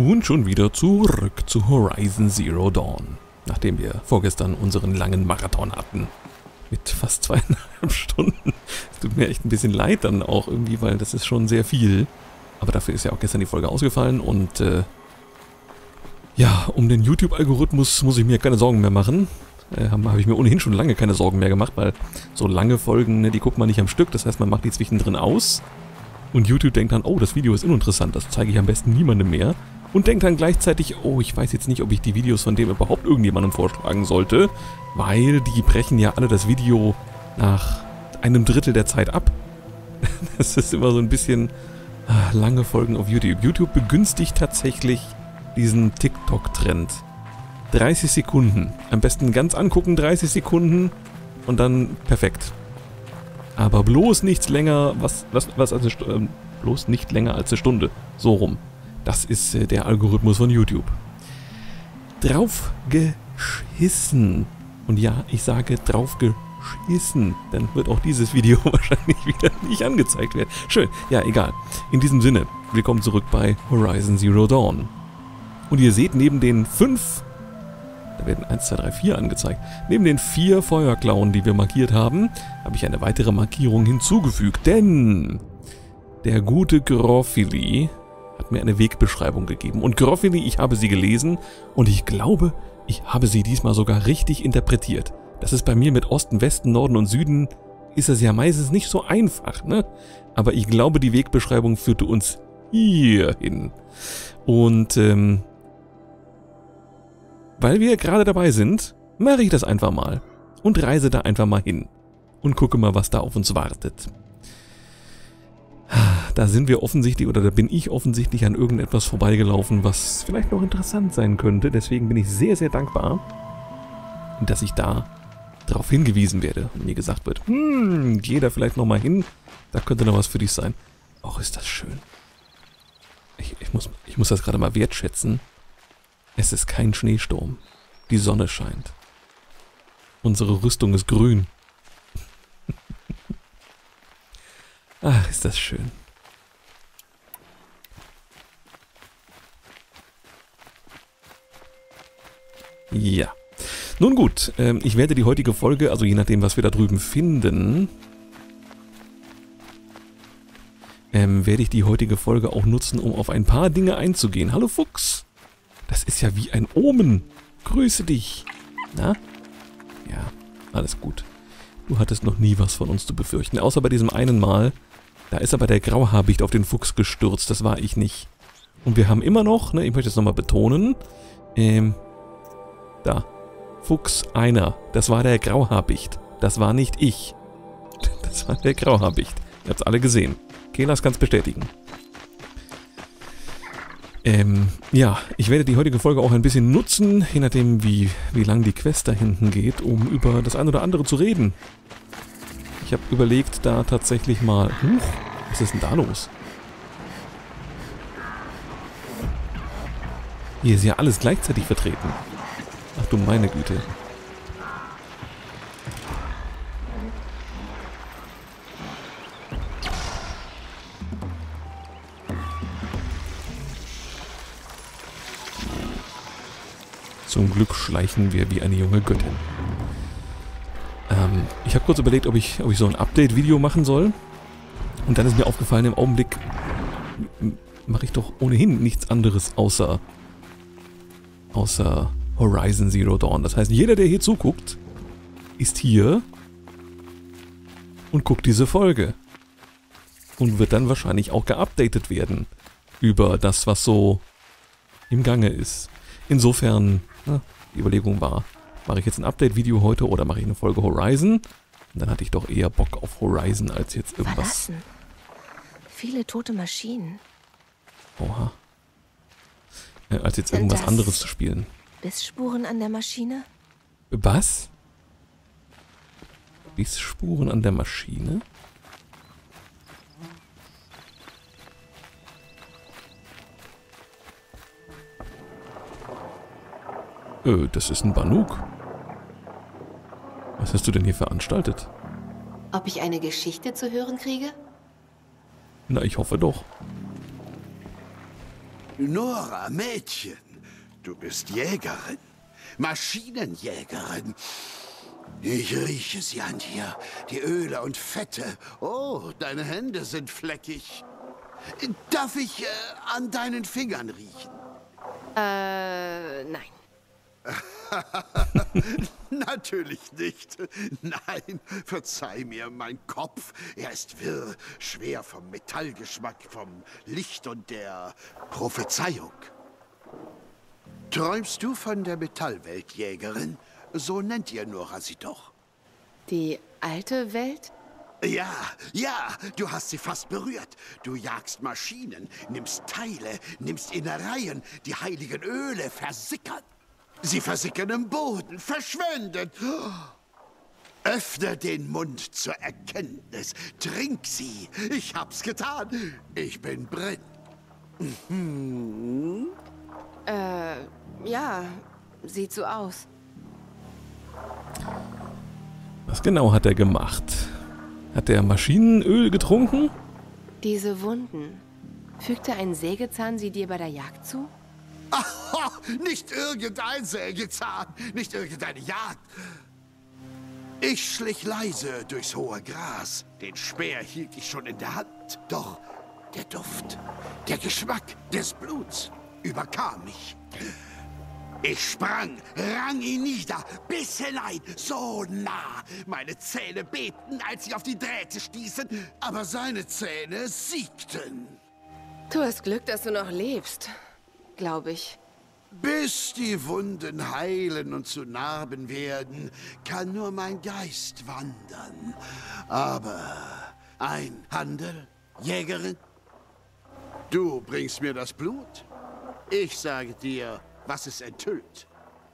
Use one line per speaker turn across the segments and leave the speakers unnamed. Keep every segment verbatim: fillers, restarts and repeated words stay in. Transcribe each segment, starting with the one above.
Und schon wieder zurück zu Horizon Zero Dawn. Nachdem wir vorgestern unseren langen Marathon hatten. Mit fast zweieinhalb Stunden. Es tut mir echt ein bisschen leid dann auch irgendwie, weil das ist schon sehr viel. Aber dafür ist ja auch gestern die Folge ausgefallen und äh, ja, um den YouTube-Algorithmus muss ich mir keine Sorgen mehr machen. Äh, habe ich mir ohnehin schon lange keine Sorgen mehr gemacht, weil so lange Folgen, ne, die guckt man nicht am Stück. Das heißt, man macht die zwischendrin aus. Und YouTube denkt dann, oh, das Video ist uninteressant, das zeige ich am besten niemandem mehr. Und denkt dann gleichzeitig, oh, ich weiß jetzt nicht, ob ich die Videos von dem überhaupt irgendjemandem vorschlagen sollte, weil die brechen ja alle das Video nach einem Drittel der Zeit ab. Das ist immer so ein bisschen ah, lange Folgen auf YouTube. YouTube begünstigt tatsächlich diesen TikTok-Trend. dreißig Sekunden. Am besten ganz angucken, dreißig Sekunden und dann perfekt. Aber bloß nichts länger, was, was, was also, äh, bloß nicht länger als eine Stunde. So rum. Das ist äh, der Algorithmus von YouTube. Draufgeschissen. Und ja, ich sage draufgeschissen. Dann wird auch dieses Video wahrscheinlich wieder nicht angezeigt werden. Schön. Ja, egal. In diesem Sinne, willkommen zurück bei Horizon Zero Dawn. Und ihr seht neben den fünf, da werden eins, zwei, drei, vier angezeigt, neben den vier Feuerklauen, die wir markiert haben, habe ich eine weitere Markierung hinzugefügt. Denn der gute Groffili hat mir eine Wegbeschreibung gegeben. Und Groffili, ich habe sie gelesen und ich glaube, ich habe sie diesmal sogar richtig interpretiert. Das ist bei mir mit Osten, Westen, Norden und Süden, ist das ja meistens nicht so einfach, ne? Aber ich glaube, die Wegbeschreibung führte uns hier hin. Und, ähm, weil wir gerade dabei sind, mache ich das einfach mal. Und reise da einfach mal hin. Und gucke mal, was da auf uns wartet. Da sind wir offensichtlich, oder da bin ich offensichtlich an irgendetwas vorbeigelaufen, was vielleicht noch interessant sein könnte. Deswegen bin ich sehr, sehr dankbar, dass ich da darauf hingewiesen werde. Und mir gesagt wird, hm, geh da vielleicht nochmal hin. Da könnte noch was für dich sein. Och, ist das schön. Ich, ich, muss, ich muss das gerade mal wertschätzen. Es ist kein Schneesturm. Die Sonne scheint. Unsere Rüstung ist grün. Ach, ist das schön. Ja. Nun gut, ähm, ich werde die heutige Folge, also je nachdem, was wir da drüben finden, ähm, werde ich die heutige Folge auch nutzen, um auf ein paar Dinge einzugehen. Hallo Fuchs! Das ist ja wie ein Omen. Grüße dich. Na? Ja, alles gut. Du hattest noch nie was von uns zu befürchten. Außer bei diesem einen Mal. Da ist aber der Grauhabicht auf den Fuchs gestürzt. Das war ich nicht. Und wir haben immer noch, ne, ich möchte es nochmal betonen, ähm, da. Fuchs einer. Das war der Grauhabicht. Das war nicht ich. Das war der Grauhabicht. Ihr habt es alle gesehen. Kelas kann es bestätigen. Ähm, ja, ich werde die heutige Folge auch ein bisschen nutzen, je nachdem wie, wie lang die Quest da hinten geht, um über das eine oder andere zu reden. Ich habe überlegt, da tatsächlich mal... Huch, was ist denn da los? Hier ist ja alles gleichzeitig vertreten. Ach du meine Güte. Zum Glück schleichen wir wie eine junge Göttin. Ähm, ich habe kurz überlegt, ob ich, ob ich so ein Update-Video machen soll. Und dann ist mir aufgefallen, im Augenblick mache ich doch ohnehin nichts anderes außer, außer Horizon Zero Dawn. Das heißt, jeder, der hier zuguckt, ist hier und guckt diese Folge. Und wird dann wahrscheinlich auch geupdatet werden über das, was so im Gange ist. Insofern, na, die Überlegung war, mache ich jetzt ein Update-Video heute oder mache ich eine Folge Horizon? Und dann hatte ich doch eher Bock auf Horizon als jetzt irgendwas.
Verlassen. Viele tote Maschinen.
Oha. Äh, als jetzt irgendwas
Das
anderes zu spielen.
Bissspuren an der Maschine?
Was? Bissspuren an der Maschine? Äh, das ist ein Banuk. Was hast du denn hier veranstaltet?
Ob ich eine Geschichte zu hören kriege?
Na, ich hoffe doch.
Nora, Mädchen, du bist Jägerin. Maschinenjägerin. Ich rieche sie an dir, die Öle und Fette. Oh, deine Hände sind fleckig. Darf ich äh, an deinen Fingern riechen?
Äh, nein.
Natürlich nicht. Nein, verzeih mir, mein Kopf. Er ist wirr, schwer vom Metallgeschmack, vom Licht und der Prophezeiung. Träumst du von der Metallweltjägerin? So nennt ihr Nora sie doch.
Die alte Welt?
Ja, ja, du hast sie fast berührt. Du jagst Maschinen, nimmst Teile, nimmst Innereien, die heiligen Öle versickern. Sie versickern im Boden, verschwinden. Öffne den Mund zur Erkenntnis, trink sie. Ich hab's getan. Ich bin Bryn. Mhm.
Äh, ja, sieht so aus.
Was genau hat er gemacht? Hat er Maschinenöl getrunken?
Diese Wunden. Fügte ein Sägezahn sie dir bei der Jagd zu?
Aha, nicht irgendein Sägezahn, nicht irgendeine Jagd. Ich schlich leise durchs hohe Gras. Den Speer hielt ich schon in der Hand. Doch der Duft, der Geschmack des Bluts überkam mich. Ich sprang, rang ihn nieder, bis hinein, so nah. Meine Zähne bebten, als sie auf die Drähte stießen, aber seine Zähne siegten.
Du hast Glück, dass du noch lebst, glaube ich.
Bis die Wunden heilen und zu Narben werden, kann nur mein Geist wandern. Aber ein Handel, Jägerin? Du bringst mir das Blut. Ich sage dir, was es enthüllt.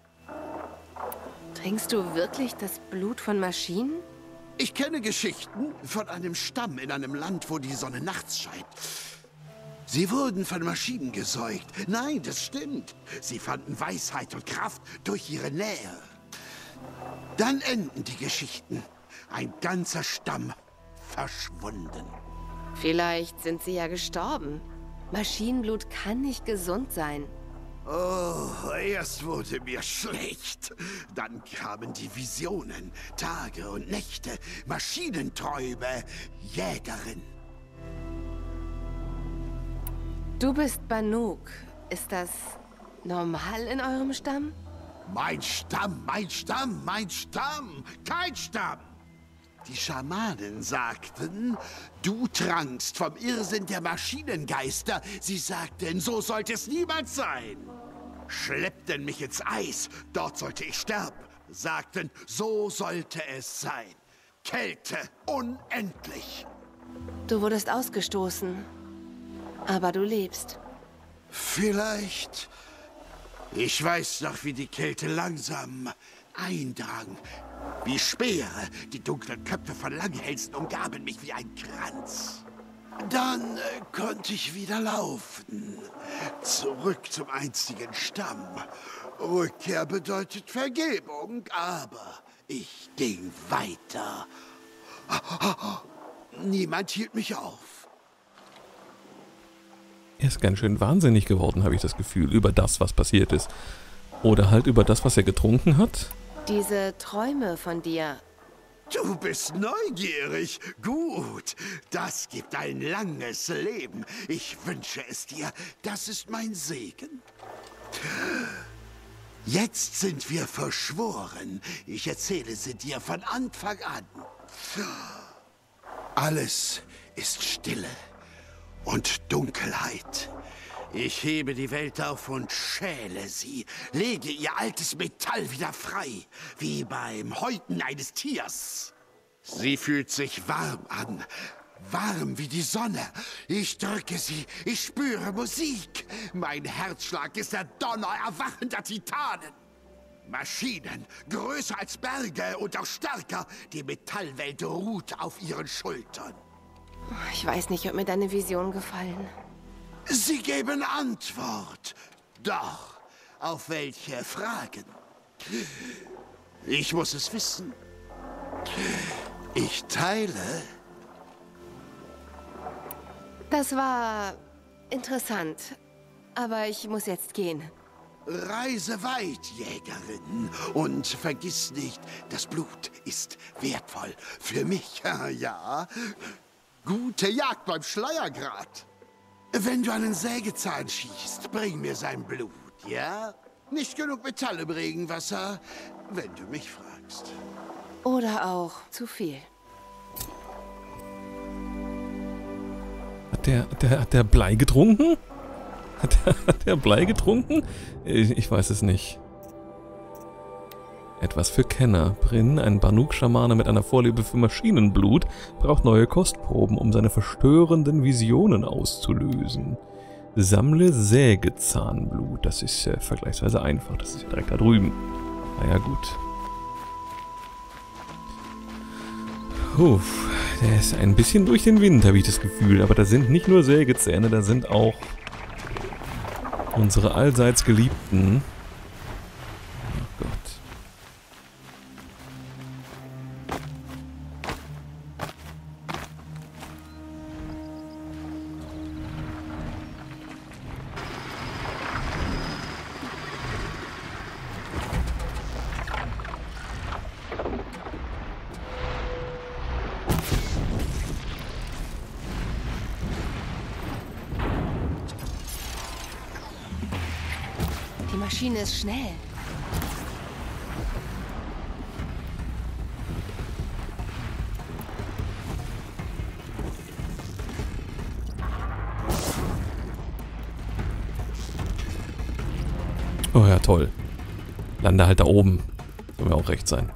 Trinkst du wirklich das Blut von Maschinen?
Ich kenne Geschichten von einem Stamm in einem Land, wo die Sonne nachts scheint. Sie wurden von Maschinen gesäugt. Nein, das stimmt. Sie fanden Weisheit und Kraft durch ihre Nähe. Dann enden die Geschichten. Ein ganzer Stamm verschwunden.
Vielleicht sind sie ja gestorben. Maschinenblut kann nicht gesund sein.
Oh, erst wurde mir schlecht. Dann kamen die Visionen, Tage und Nächte, Maschinenträume, Jägerin.
Du bist Banuk. Ist das normal in eurem Stamm?
Mein Stamm, mein Stamm, mein Stamm, kein Stamm. Die Schamanen sagten, du trankst vom Irrsinn der Maschinengeister. Sie sagten, so sollte es niemals sein. Schleppten mich ins Eis, dort sollte ich sterben. Sagten, so sollte es sein. Kälte, unendlich.
Du wurdest ausgestoßen. Aber du lebst.
Vielleicht. Ich weiß noch, wie die Kälte langsam eindrang. Wie Speere, die dunklen Köpfe von Langhälsen umgaben mich wie ein Kranz. Dann äh, konnte ich wieder laufen. Zurück zum einstigen Stamm. Rückkehr bedeutet Vergebung, aber ich ging weiter. Niemand hielt mich auf.
Er ist ganz schön wahnsinnig geworden, habe ich das Gefühl, über das, was passiert ist. Oder halt über das, was er getrunken hat.
Diese Träume von dir.
Du bist neugierig. Gut. Das gibt ein langes Leben. Ich wünsche es dir. Das ist mein Segen. Jetzt sind wir verschworen. Ich erzähle sie dir von Anfang an. Alles ist Stille und Dunkelheit. Ich hebe die Welt auf und schäle sie, lege ihr altes Metall wieder frei, wie beim Häuten eines Tiers. Sie fühlt sich warm an, warm wie die Sonne. Ich drücke sie, ich spüre Musik. Mein Herzschlag ist der Donner erwachender Titanen. Maschinen, größer als Berge und auch stärker. Die Metallwelt ruht auf ihren Schultern.
Ich weiß nicht, ob mir deine Visionen gefallen.
Sie geben Antwort. Doch, auf welche Fragen? Ich muss es wissen. Ich teile.
Das war interessant. aber ich muss jetzt gehen.
Reise weit, Jägerin, und vergiss nicht, das Blut ist wertvoll für mich. Ja, gute Jagd beim Schleiergrat. Wenn du einen Sägezahn schießt, bring mir sein Blut, ja? Nicht genug Metall im Regenwasser, wenn du mich fragst.
Oder auch zu viel.
Hat der, hat der, hat der Blei getrunken? Hat der, hat der Blei getrunken? Ich, ich weiß es nicht. Etwas für Kenner. Bryn, ein Banuk-Schamane mit einer Vorliebe für Maschinenblut, braucht neue Kostproben, um seine verstörenden Visionen auszulösen. Sammle Sägezahnblut. Das ist äh, vergleichsweise einfach. Das ist ja direkt da drüben. Na ja, gut. Uff, der ist ein bisschen durch den Wind, habe ich das Gefühl. Aber da sind nicht nur Sägezähne, da sind auch unsere allseits geliebten... Oh Gott.
Die Maschine ist schnell.
Oh ja, toll. Lande halt da oben. Soll mir auch recht sein.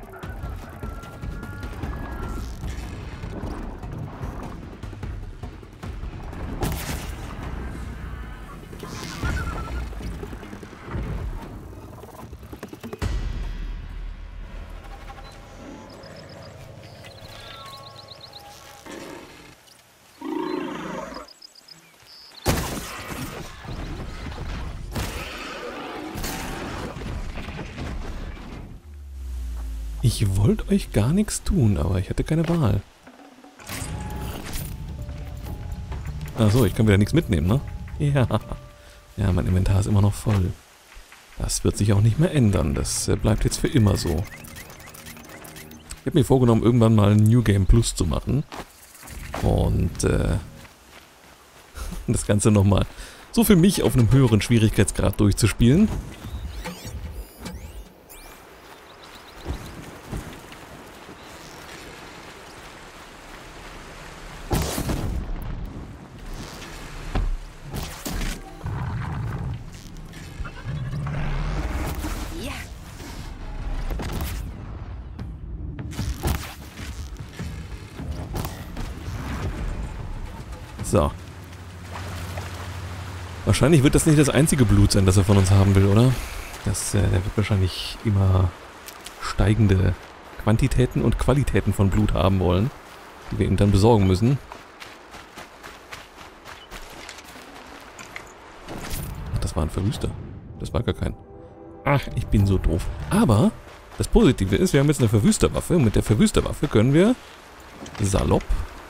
Ich wollte euch gar nichts tun, aber ich hatte keine Wahl. Achso, ich kann wieder nichts mitnehmen, ne? Ja. Ja, mein Inventar ist immer noch voll. Das wird sich auch nicht mehr ändern. Das äh, bleibt jetzt für immer so. Ich habe mir vorgenommen, irgendwann mal ein New Game Plus zu machen. Und äh, das Ganze nochmal so für mich auf einem höheren Schwierigkeitsgrad durchzuspielen. So. Wahrscheinlich wird das nicht das einzige Blut sein, das er von uns haben will, oder? Das, äh, der wird wahrscheinlich immer steigende Quantitäten und Qualitäten von Blut haben wollen, die wir ihm dann besorgen müssen. Ach, das war ein Verwüster. Das war gar kein. Ach, ich bin so doof. Aber das Positive ist, wir haben jetzt eine Verwüsterwaffe. Und mit der Verwüsterwaffe können wir salopp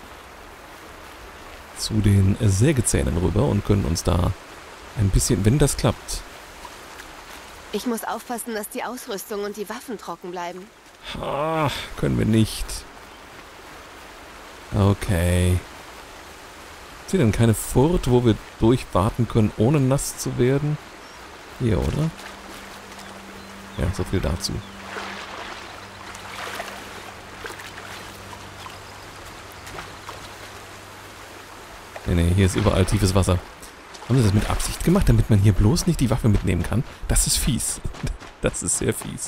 zu den Sägezähnen rüber und können uns da ein bisschen, wenn das klappt.
Ich muss aufpassen, dass die Ausrüstung und die Waffen trocken bleiben.
Ah, können wir nicht. Okay. Ist hier denn keine Furt, wo wir durchwarten können, ohne nass zu werden? Hier, oder? Ja, so viel dazu. Nee, nee, hier ist überall tiefes Wasser. Haben sie das mit Absicht gemacht, damit man hier bloß nicht die Waffe mitnehmen kann? Das ist fies. Das ist sehr fies.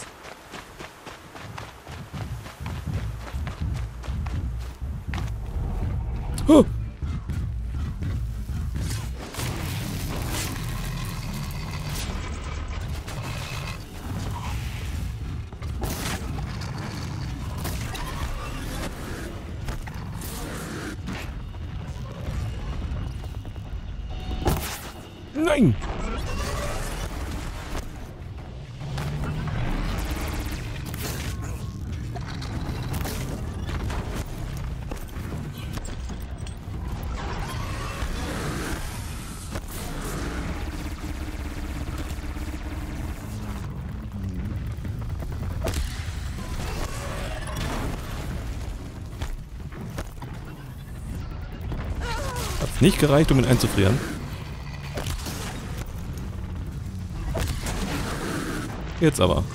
Oh! Nein! Nicht gereicht, um ihn einzufrieren. Jetzt aber.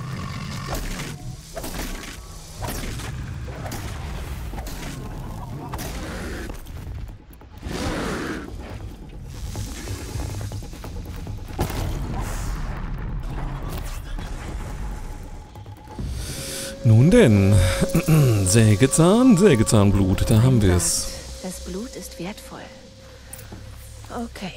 Nun denn, Sägezahn, Sägezahnblut, da haben wir es.
Das Blut ist wertvoll. Okay.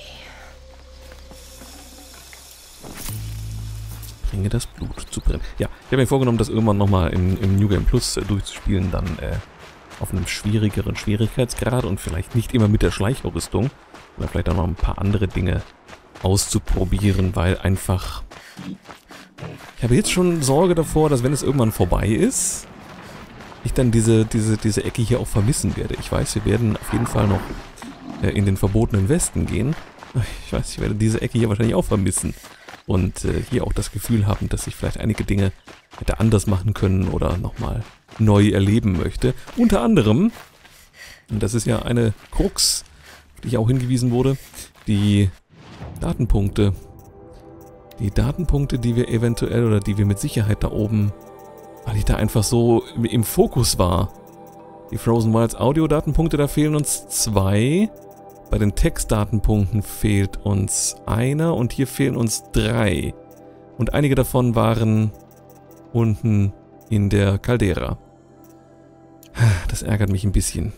Bringe das Blut zu brennen. Ja, ich habe mir vorgenommen, das irgendwann nochmal im, im New Game Plus äh, durchzuspielen, dann äh, auf einem schwierigeren Schwierigkeitsgrad und vielleicht nicht immer mit der Schleichausrüstung, sondern vielleicht auch noch ein paar andere Dinge auszuprobieren, weil einfach... Ich habe jetzt schon Sorge davor, dass wenn es irgendwann vorbei ist, ich dann diese, diese, diese Ecke hier auch vermissen werde. Ich weiß, wir werden auf jeden Fall noch äh, in den verbotenen Westen gehen. Ich weiß, ich werde diese Ecke hier wahrscheinlich auch vermissen. Und äh, hier auch das Gefühl haben, dass ich vielleicht einige Dinge hätte anders machen können oder nochmal neu erleben möchte. Unter anderem, und das ist ja eine Krux, auf die ich auch hingewiesen wurde, die Datenpunkte. Die Datenpunkte, die wir eventuell oder die wir mit Sicherheit da oben, weil ich da einfach so im Fokus war. Die Frozen Wilds Audio-Datenpunkte, da fehlen uns zwei. Bei den Textdatenpunkten fehlt uns einer und hier fehlen uns drei. Und einige davon waren unten in der Caldera. Das ärgert mich ein bisschen.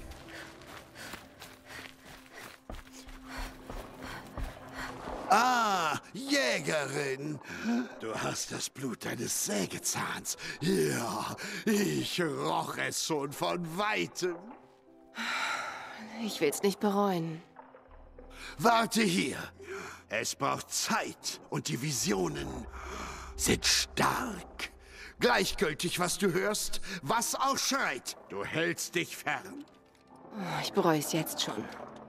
Ah, Jägerin, du hast das Blut deines Sägezahns. Ja, ich roch es schon von Weitem.
Ich will's nicht bereuen.
Warte hier. Es braucht Zeit und die Visionen sind stark. Gleichgültig, was du hörst, was auch schreit, du hältst dich fern.
Ich bereue es jetzt schon.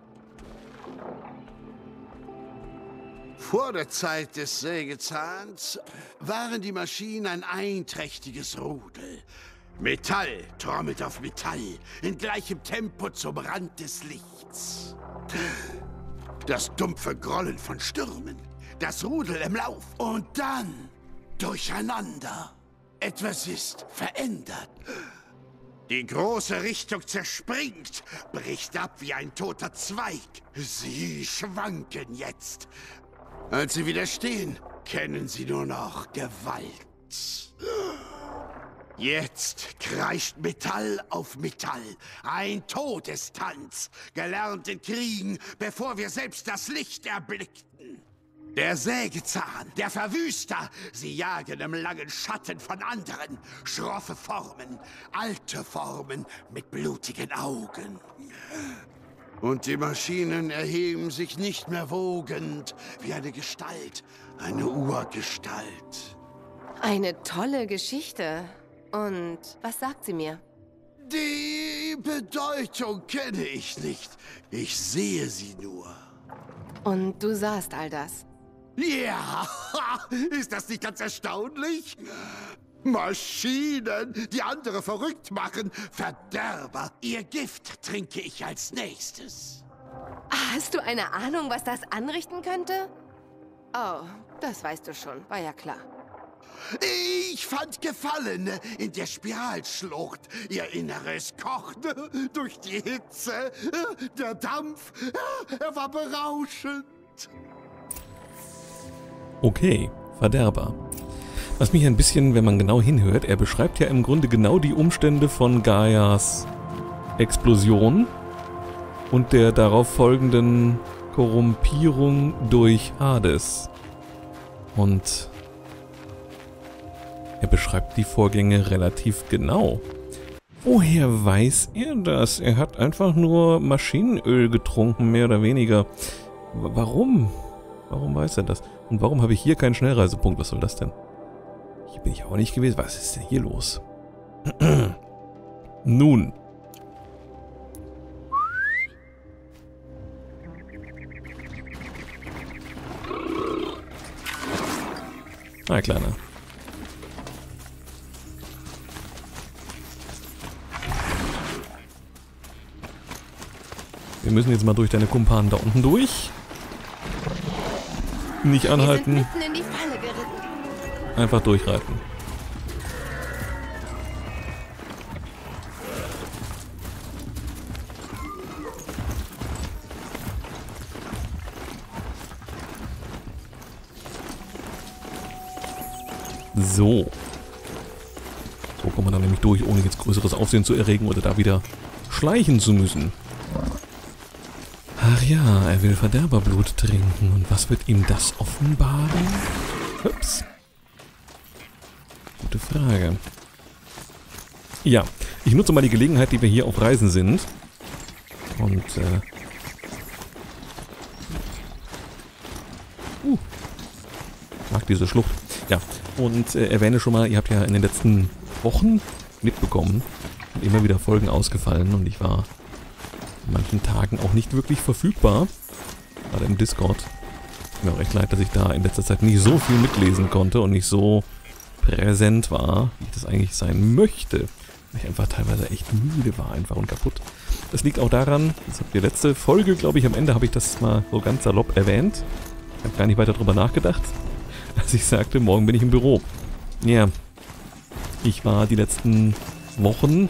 Vor der Zeit des Sägezahns waren die Maschinen ein einträchtiges Rudel. Metall trommelt auf Metall in gleichem Tempo zum Rand des Lichts. Das dumpfe Grollen von Stürmen, das Rudel im Lauf und dann durcheinander. Etwas ist verändert. Die große Richtung zerspringt, bricht ab wie ein toter Zweig. Sie schwanken jetzt. Als sie wieder stehen, kennen sie nur noch Gewalt. Jetzt kreischt Metall auf Metall. Ein Todestanz, gelernt in Kriegen, bevor wir selbst das Licht erblickten. Der Sägezahn, der Verwüster, sie jagen im langen Schatten von anderen. Schroffe Formen, alte Formen mit blutigen Augen. Und die Maschinen erheben sich nicht mehr wogend, wie eine Gestalt, eine Urgestalt.
Eine tolle Geschichte. Und was sagt sie mir?
Die Bedeutung kenne ich nicht. Ich sehe sie nur.
Und du sahst all das?
Ja, ist das nicht ganz erstaunlich? Maschinen, die andere verrückt machen. Verderber, ihr Gift trinke ich als nächstes.
Hast du eine Ahnung, was das anrichten könnte? Oh, das weißt du schon, war ja klar.
Ich fand Gefallen in der Spiralschlucht. Ihr Inneres kochte durch die Hitze. Der Dampf, er war berauschend.
Okay, Verderber. Was mich ein bisschen, wenn man genau hinhört, er beschreibt ja im Grunde genau die Umstände von Gaias Explosion und der darauf folgenden Korrumpierung durch Hades. Und er beschreibt die Vorgänge relativ genau. Woher weiß er das? Er hat einfach nur Maschinenöl getrunken, mehr oder weniger. W- warum? Warum weiß er das? Und warum habe ich hier keinen Schnellreisepunkt? Was soll das denn? Hier bin ich auch nicht gewesen. Was ist denn hier los? Nun. Ah, Kleiner. Wir müssen jetzt mal durch deine Kumpanen da unten durch. Nicht anhalten.
Wir sind mitten in die Falle geritten.
Einfach durchreiten. So. So kommt man dann nämlich durch, ohne jetzt größeres Aufsehen zu erregen oder da wieder schleichen zu müssen. Ach ja, er will Verderberblut trinken. Und was wird ihm das offenbaren? Ups. Gute Frage. Ja, ich nutze mal die Gelegenheit, die wir hier auf Reisen sind. Und, äh... Uh. Mag diese Schlucht. Ja, und äh, erwähne schon mal, ihr habt ja in den letzten Wochen mitbekommen, sind immer wieder Folgen ausgefallen und ich war an manchen Tagen auch nicht wirklich verfügbar, gerade im Discord. Tut mir auch recht leid, dass ich da in letzter Zeit nicht so viel mitlesen konnte und nicht so präsent war, wie ich das eigentlich sein möchte. Weil ich einfach teilweise echt müde war einfach und kaputt. Das liegt auch daran, das habt ihr letzte Folge, glaube ich, am Ende habe ich das mal so ganz salopp erwähnt. Ich habe gar nicht weiter drüber nachgedacht, als ich sagte, morgen bin ich im Büro. Ja, ich war die letzten Wochen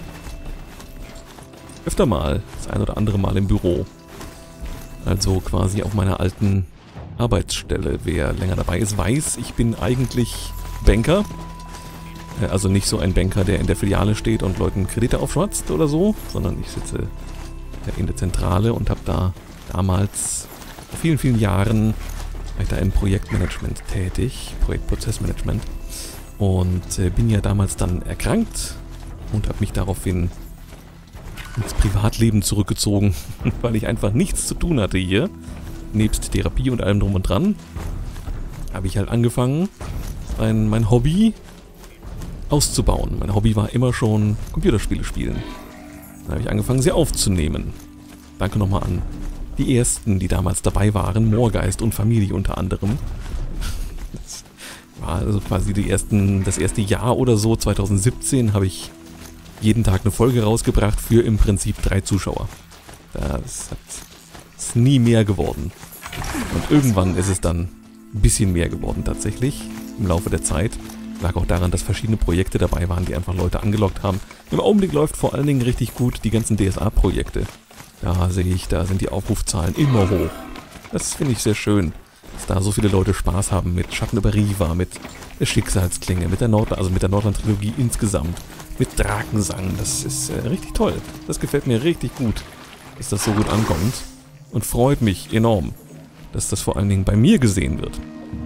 öfter mal, das ein oder andere Mal im Büro. Also quasi auf meiner alten Arbeitsstelle. Wer länger dabei ist, weiß, ich bin eigentlich Banker. Also nicht so ein Banker, der in der Filiale steht und Leuten Kredite aufschwatzt oder so, sondern ich sitze in der Zentrale und habe da damals vor vielen, vielen Jahren war ich da im Projektmanagement tätig, Projektprozessmanagement, und äh, bin ja damals dann erkrankt und habe mich daraufhin ins Privatleben zurückgezogen, weil ich einfach nichts zu tun hatte hier. Nebst Therapie und allem drum und dran habe ich halt angefangen, mein, mein Hobby auszubauen. Mein Hobby war immer schon Computerspiele spielen. Dann habe ich angefangen, sie aufzunehmen. Danke nochmal an die ersten, die damals dabei waren, Moorgeist und Familie unter anderem. Das war also quasi die ersten, das erste Jahr oder so, zwanzig siebzehn, habe ich jeden Tag eine Folge rausgebracht für im Prinzip drei Zuschauer. Das hat, ist nie mehr geworden. Und irgendwann ist es dann ein bisschen mehr geworden tatsächlich, im Laufe der Zeit. Lag auch daran, dass verschiedene Projekte dabei waren, die einfach Leute angelockt haben. Im Augenblick läuft vor allen Dingen richtig gut die ganzen D S A-Projekte. Da sehe ich, da sind die Aufrufzahlen immer hoch. Das finde ich sehr schön, dass da so viele Leute Spaß haben mit Schatten über Riva, mit der Schicksalsklinge, mit der Nord also mit der Nordland-Trilogie insgesamt, mit Drakensang. Das ist äh, richtig toll. Das gefällt mir richtig gut, dass das so gut ankommt. Und freut mich enorm, dass das vor allen Dingen bei mir gesehen wird.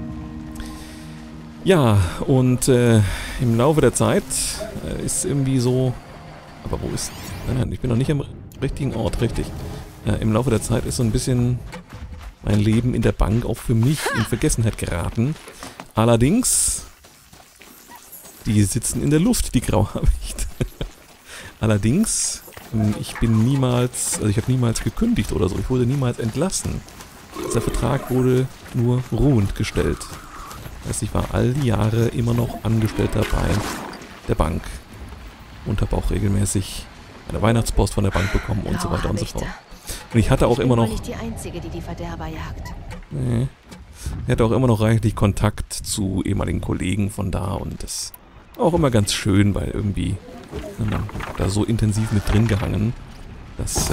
Ja, und äh, im Laufe der Zeit äh, ist irgendwie so... Aber wo ist... Nein, nein, ich bin noch nicht am richtigen Ort, richtig. Äh, Im Laufe der Zeit ist so ein bisschen mein Leben in der Bank auch für mich in Vergessenheit geraten. Allerdings... Die sitzen in der Luft, die Grauhabicht. Allerdings, ich bin niemals... Also ich habe niemals gekündigt oder so. Ich wurde niemals entlassen. Dieser Vertrag wurde nur ruhend gestellt. Das heißt, ich war all die Jahre immer noch Angestellter bei der Bank und habe auch regelmäßig eine Weihnachtspost von der Bank bekommen und so weiter und so fort. Und ich hatte auch immer noch...
Ich bin nicht die Einzige, die die Verderber jagt.
Nee. Ich hatte auch immer noch reichlich Kontakt zu ehemaligen Kollegen von da und das war auch immer ganz schön, weil irgendwie man da so intensiv mit drin gehangen, dass äh,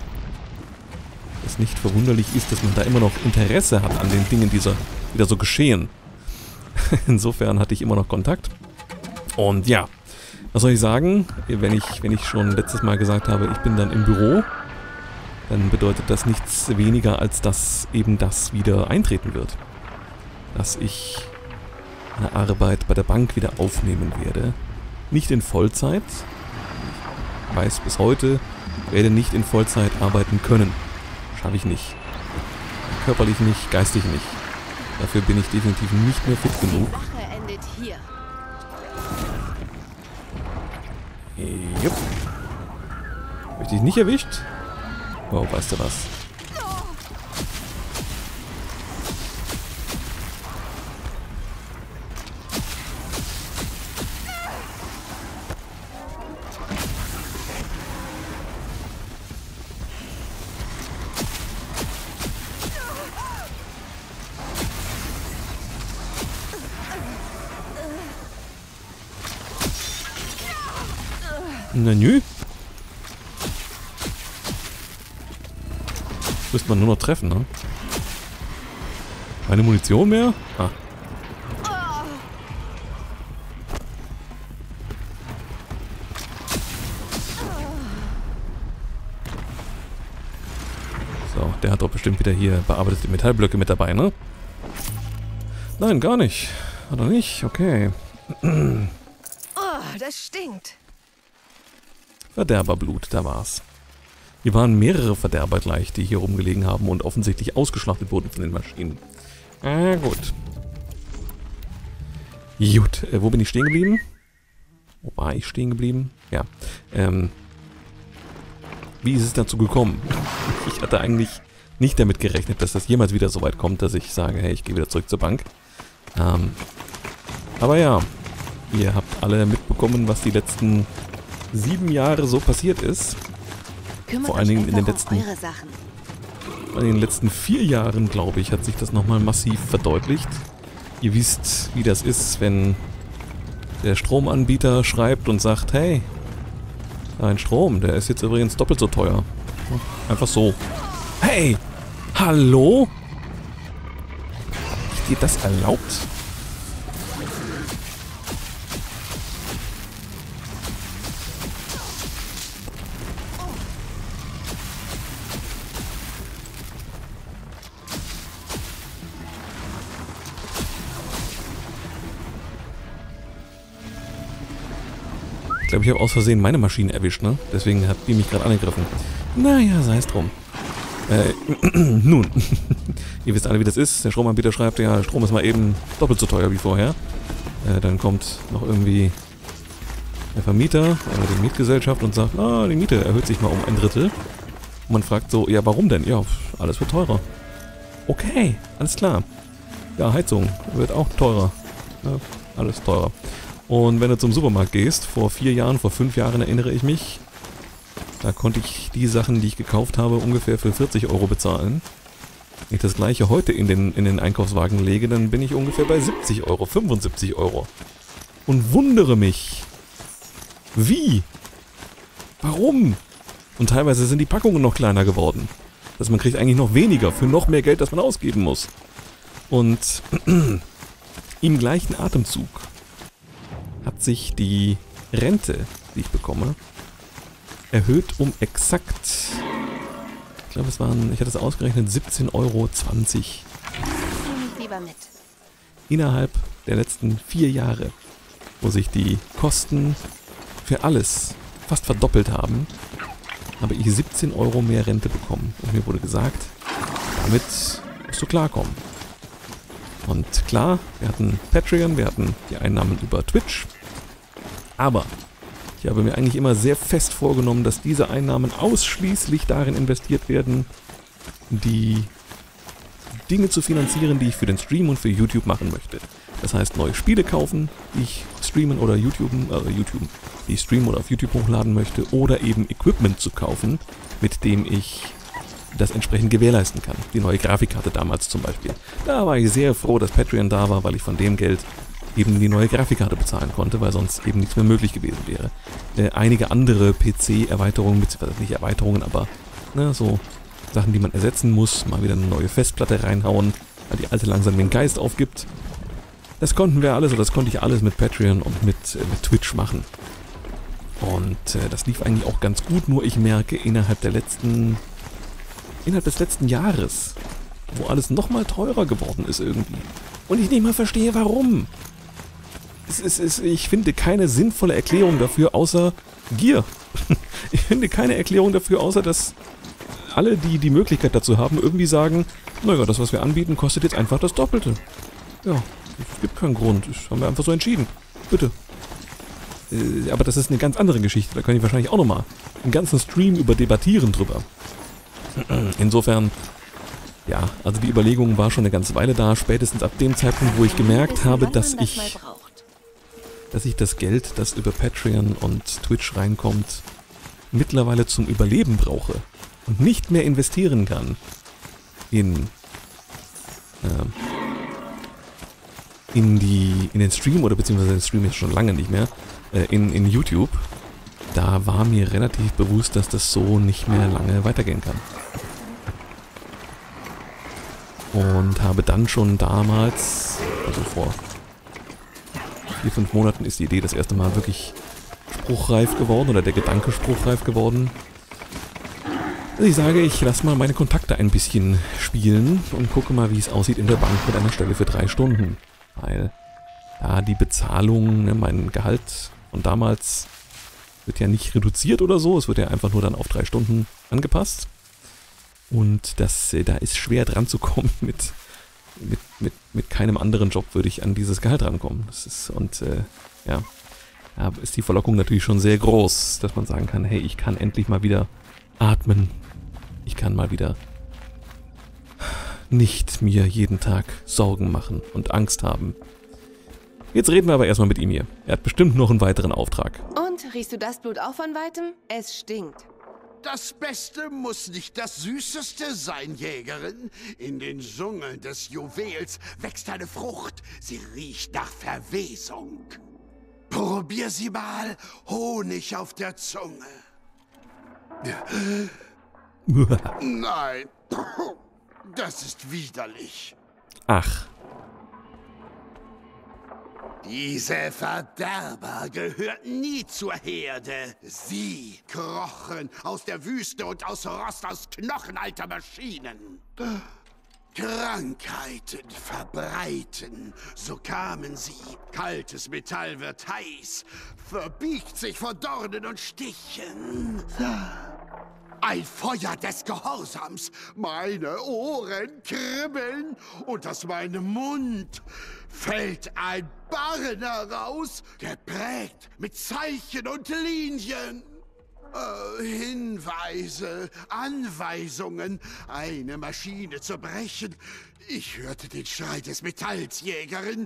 es nicht verwunderlich ist, dass man da immer noch Interesse hat an den Dingen, die, so, die da so geschehen. Insofern hatte ich immer noch Kontakt. Und ja, was soll ich sagen? Wenn ich, wenn ich schon letztes Mal gesagt habe, ich bin dann im Büro, dann bedeutet das nichts weniger, als dass eben das wieder eintreten wird. Dass ich eine Arbeit bei der Bank wieder aufnehmen werde. Nicht in Vollzeit. Ich weiß bis heute, werde nicht in Vollzeit arbeiten können. Schaffe ich nicht. Körperlich nicht, geistig nicht. Dafür bin ich definitiv nicht mehr fit genug.
Die Wache endet hier.
Jupp. Hab ich dich nicht erwischt? Wow, weißt du was? Na nö. Müsste man nur noch treffen, ne? Keine Munition mehr? Ah. So, der hat doch bestimmt wieder hier bearbeitete Metallblöcke mit dabei, ne? Nein, gar nicht. Hat er nicht? Okay.
Oh, das stinkt.
Verderberblut, da war's. Hier waren mehrere Verderber gleich, die hier rumgelegen haben und offensichtlich ausgeschlachtet wurden von den Maschinen. Ah, gut. Gut, äh, wo bin ich stehen geblieben? Wo war ich stehen geblieben? Ja. Ähm. Wie ist es dazu gekommen? Ich hatte eigentlich nicht damit gerechnet, dass das jemals wieder so weit kommt, dass ich sage, hey, ich gehe wieder zurück zur Bank. Ähm. Aber ja, ihr habt alle mitbekommen, was die letzten sieben Jahre so passiert ist.
Kümmert
Vor allen Dingen
euch
in den
einfach um
letzten,
eure Sachen.
in den letzten vier Jahren, glaube ich, hat sich das nochmal massiv verdeutlicht. Ihr wisst, wie das ist, wenn der Stromanbieter schreibt und sagt, hey, dein Strom, der ist jetzt übrigens doppelt so teuer. Einfach so. Hey, hallo? Ist dir das erlaubt? Ich glaube, ich habe aus Versehen meine Maschine erwischt, ne? Deswegen hat die mich gerade angegriffen. Naja, sei es drum. Äh, nun. Ihr wisst alle, wie das ist. Der Stromanbieter schreibt, ja, Strom ist mal eben doppelt so teuer wie vorher. Äh, dann kommt noch irgendwie der Vermieter oder die Mietgesellschaft und sagt, ah, die Miete erhöht sich mal um ein Drittel. Und man fragt so, ja, warum denn? Ja, alles wird teurer. Okay, alles klar. Ja, Heizung wird auch teurer. Ja, alles teurer. Und wenn du zum Supermarkt gehst, vor vier Jahren, vor fünf Jahren erinnere ich mich, da konnte ich die Sachen, die ich gekauft habe, ungefähr für vierzig Euro bezahlen. Wenn ich das gleiche heute in den, in den Einkaufswagen lege, dann bin ich ungefähr bei siebzig Euro, fünfundsiebzig Euro. Und wundere mich. Wie? Warum? Und teilweise sind die Packungen noch kleiner geworden. Also man kriegt eigentlich noch weniger für noch mehr Geld, das man ausgeben muss. Und im gleichen Atemzug hat sich die Rente, die ich bekomme, erhöht um exakt, ich glaube es waren, ich hatte es ausgerechnet, siebzehn Euro zwanzig.
Nimm mich lieber mit.
Innerhalb der letzten vier Jahre, wo sich die Kosten für alles fast verdoppelt haben, habe ich siebzehn Euro mehr Rente bekommen. Und mir wurde gesagt, damit musst du klarkommen. Und klar, wir hatten Patreon, wir hatten die Einnahmen über Twitch. Aber ich habe mir eigentlich immer sehr fest vorgenommen, dass diese Einnahmen ausschließlich darin investiert werden, die Dinge zu finanzieren, die ich für den Stream und für YouTube machen möchte. Das heißt, neue Spiele kaufen, die ich streamen oder YouTuben, äh, YouTube, die ich streamen oder auf YouTube hochladen möchte, oder eben Equipment zu kaufen, mit dem ich das entsprechend gewährleisten kann. Die neue Grafikkarte damals zum Beispiel. Da war ich sehr froh, dass Patreon da war, weil ich von dem Geld eben die neue Grafikkarte bezahlen konnte, weil sonst eben nichts mehr möglich gewesen wäre. Äh, einige andere P C-Erweiterungen, beziehungsweise nicht Erweiterungen, aber ne, so Sachen, die man ersetzen muss, mal wieder eine neue Festplatte reinhauen, weil die alte langsam den Geist aufgibt. Das konnten wir alles, oder das konnte ich alles mit Patreon und mit, äh, mit Twitch machen. Und äh, das lief eigentlich auch ganz gut, nur ich merke, innerhalb der letzten Innerhalb des letzten Jahres, wo alles nochmal teurer geworden ist irgendwie. Und ich nicht mal verstehe, warum. Es ist, es, ich finde keine sinnvolle Erklärung dafür, außer Gier. Ich finde keine Erklärung dafür, außer dass alle, die die Möglichkeit dazu haben, irgendwie sagen, naja, das, was wir anbieten, kostet jetzt einfach das Doppelte. Ja, es gibt keinen Grund. Das haben wir einfach so entschieden. Bitte. Äh, aber das ist eine ganz andere Geschichte. Da kann ich wahrscheinlich auch nochmal einen ganzen Stream über debattieren drüber. Insofern, ja, also die Überlegung war schon eine ganze Weile da, spätestens ab dem Zeitpunkt, wo ich gemerkt habe, dass ich, dass ich das Geld, das über Patreon und Twitch reinkommt, mittlerweile zum Überleben brauche und nicht mehr investieren kann in, äh, in die, in den Stream, oder beziehungsweise den Stream ist schon lange nicht mehr, äh, in, in YouTube, da war mir relativ bewusst, dass das so nicht mehr lange weitergehen kann. Und habe dann schon damals, also vor vier, fünf Monaten ist die Idee das erste Mal wirklich spruchreif geworden oder der Gedanke spruchreif geworden. Ich sage, ich lasse mal meine Kontakte ein bisschen spielen und gucke mal, wie es aussieht in der Bank mit einer Stelle für drei Stunden. Weil da die Bezahlung, ne, mein Gehalt von damals wird ja nicht reduziert oder so, es wird ja einfach nur dann auf drei Stunden angepasst. Und das, da ist schwer dran zu kommen mit, mit, mit, mit keinem anderen Job würde ich an dieses Gehalt rankommen. Das ist, und äh, ja, da ist die Verlockung natürlich schon sehr groß, dass man sagen kann, hey, ich kann endlich mal wieder atmen. Ich kann mal wieder nicht mir jeden Tag Sorgen machen und Angst haben. Jetzt reden wir aber erstmal mit ihm hier. Er hat bestimmt noch einen weiteren Auftrag.
Und, riechst du das Blut auch von Weitem? Es stinkt.
Das Beste muss nicht das Süßeste sein, Jägerin. In den Dschungeln des Juwels wächst eine Frucht. Sie riecht nach Verwesung. Probier sie mal. Honig auf der Zunge. Nein, das ist widerlich.
Ach.
Diese Verderber gehörten nie zur Herde. Sie krochen aus der Wüste und aus Rost aus Knochen alter Maschinen. Krankheiten verbreiten, so kamen sie. Kaltes Metall wird heiß, verbiegt sich vor Dornen und Stichen. Ein Feuer des Gehorsams, meine Ohren kribbeln und aus meinem Mund fällt ein Barren heraus, geprägt mit Zeichen und Linien. Äh, Hinweise, Anweisungen, eine Maschine zu brechen. Ich hörte den Schrei des Metalls, Jägerin.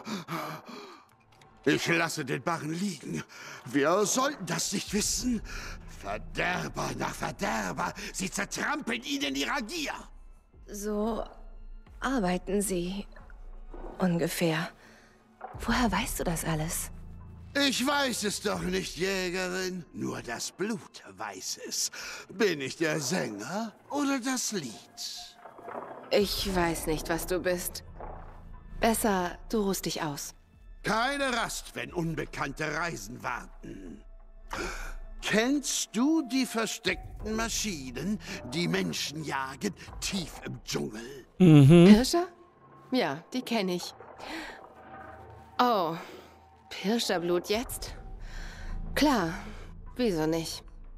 Ich lasse den Barren liegen. Wir sollten das nicht wissen. Verderber nach Verderber, sie zertrampeln ihn in ihrer Gier.
So arbeiten sie ungefähr. Woher weißt du das alles?
Ich weiß es doch nicht, Jägerin. Nur das Blut weiß es. Bin ich der Sänger oder das Lied?
Ich weiß nicht, was du bist. Besser, du ruhst dich aus.
Keine Rast, wenn unbekannte Reisen warten. Kennst du die versteckten Maschinen, die Menschen jagen, tief im Dschungel?
Mhm. Pirscher? Ja, die kenne ich. Oh, Pirscherblut jetzt? Klar, wieso nicht?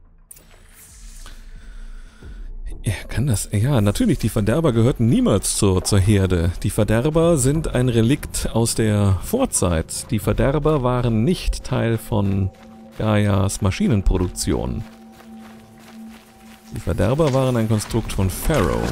Er kann das... Ja, natürlich, die Verderber gehörten niemals zur, zur Herde. Die Verderber sind ein Relikt aus der Vorzeit. Die Verderber waren nicht Teil von Gaias Maschinenproduktion. Die Verderber waren ein Konstrukt von Pharaoh.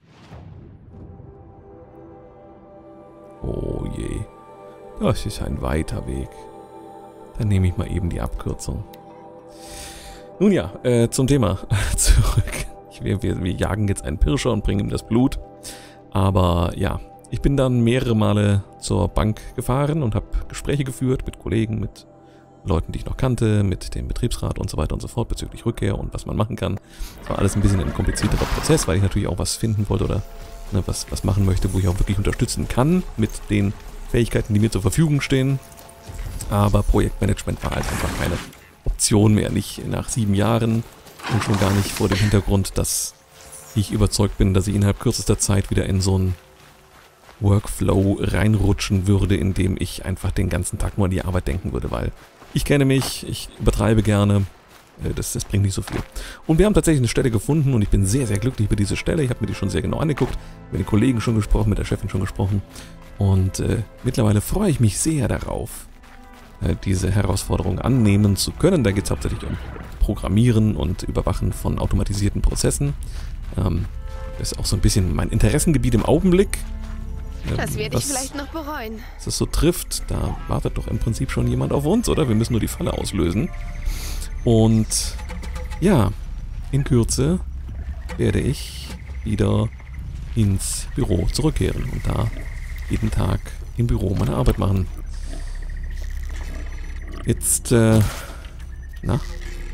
Oh je. Das ist ein weiter Weg. Dann nehme ich mal eben die Abkürzung. Nun ja, äh, zum Thema. Zurück. Wir, wir, wir jagen jetzt einen Pirscher und bringen ihm das Blut. Aber ja, ich bin dann mehrere Male zur Bank gefahren und habe Gespräche geführt mit Kollegen, mit Leuten, die ich noch kannte, mit dem Betriebsrat und so weiter und so fort bezüglich Rückkehr und was man machen kann. Das war alles ein bisschen ein komplizierterer Prozess, weil ich natürlich auch was finden wollte oder ne, was, was machen möchte, wo ich auch wirklich unterstützen kann mit den Fähigkeiten, die mir zur Verfügung stehen. Aber Projektmanagement war halt einfach keine Option mehr. Nicht nach sieben Jahren und schon gar nicht vor dem Hintergrund, dass ich überzeugt bin, dass ich innerhalb kürzester Zeit wieder in so einen Workflow reinrutschen würde, in dem ich einfach den ganzen Tag nur an die Arbeit denken würde, weil ich kenne mich, ich übertreibe gerne, das, das bringt nicht so viel. Und wir haben tatsächlich eine Stelle gefunden und ich bin sehr, sehr glücklich über diese Stelle. Ich habe mir die schon sehr genau angeguckt, mit den Kollegen schon gesprochen, mit der Chefin schon gesprochen und äh, mittlerweile freue ich mich sehr darauf, äh, diese Herausforderung annehmen zu können. Da geht es hauptsächlich um Programmieren und Überwachen von automatisierten Prozessen. Ähm, das ist auch so ein bisschen mein Interessengebiet im Augenblick.
Das werde ich vielleicht noch bereuen.
Dass es so trifft, da wartet doch im Prinzip schon jemand auf uns, oder? Wir müssen nur die Falle auslösen. Und ja, in Kürze werde ich wieder ins Büro zurückkehren und da jeden Tag im Büro meine Arbeit machen. Jetzt, äh, na,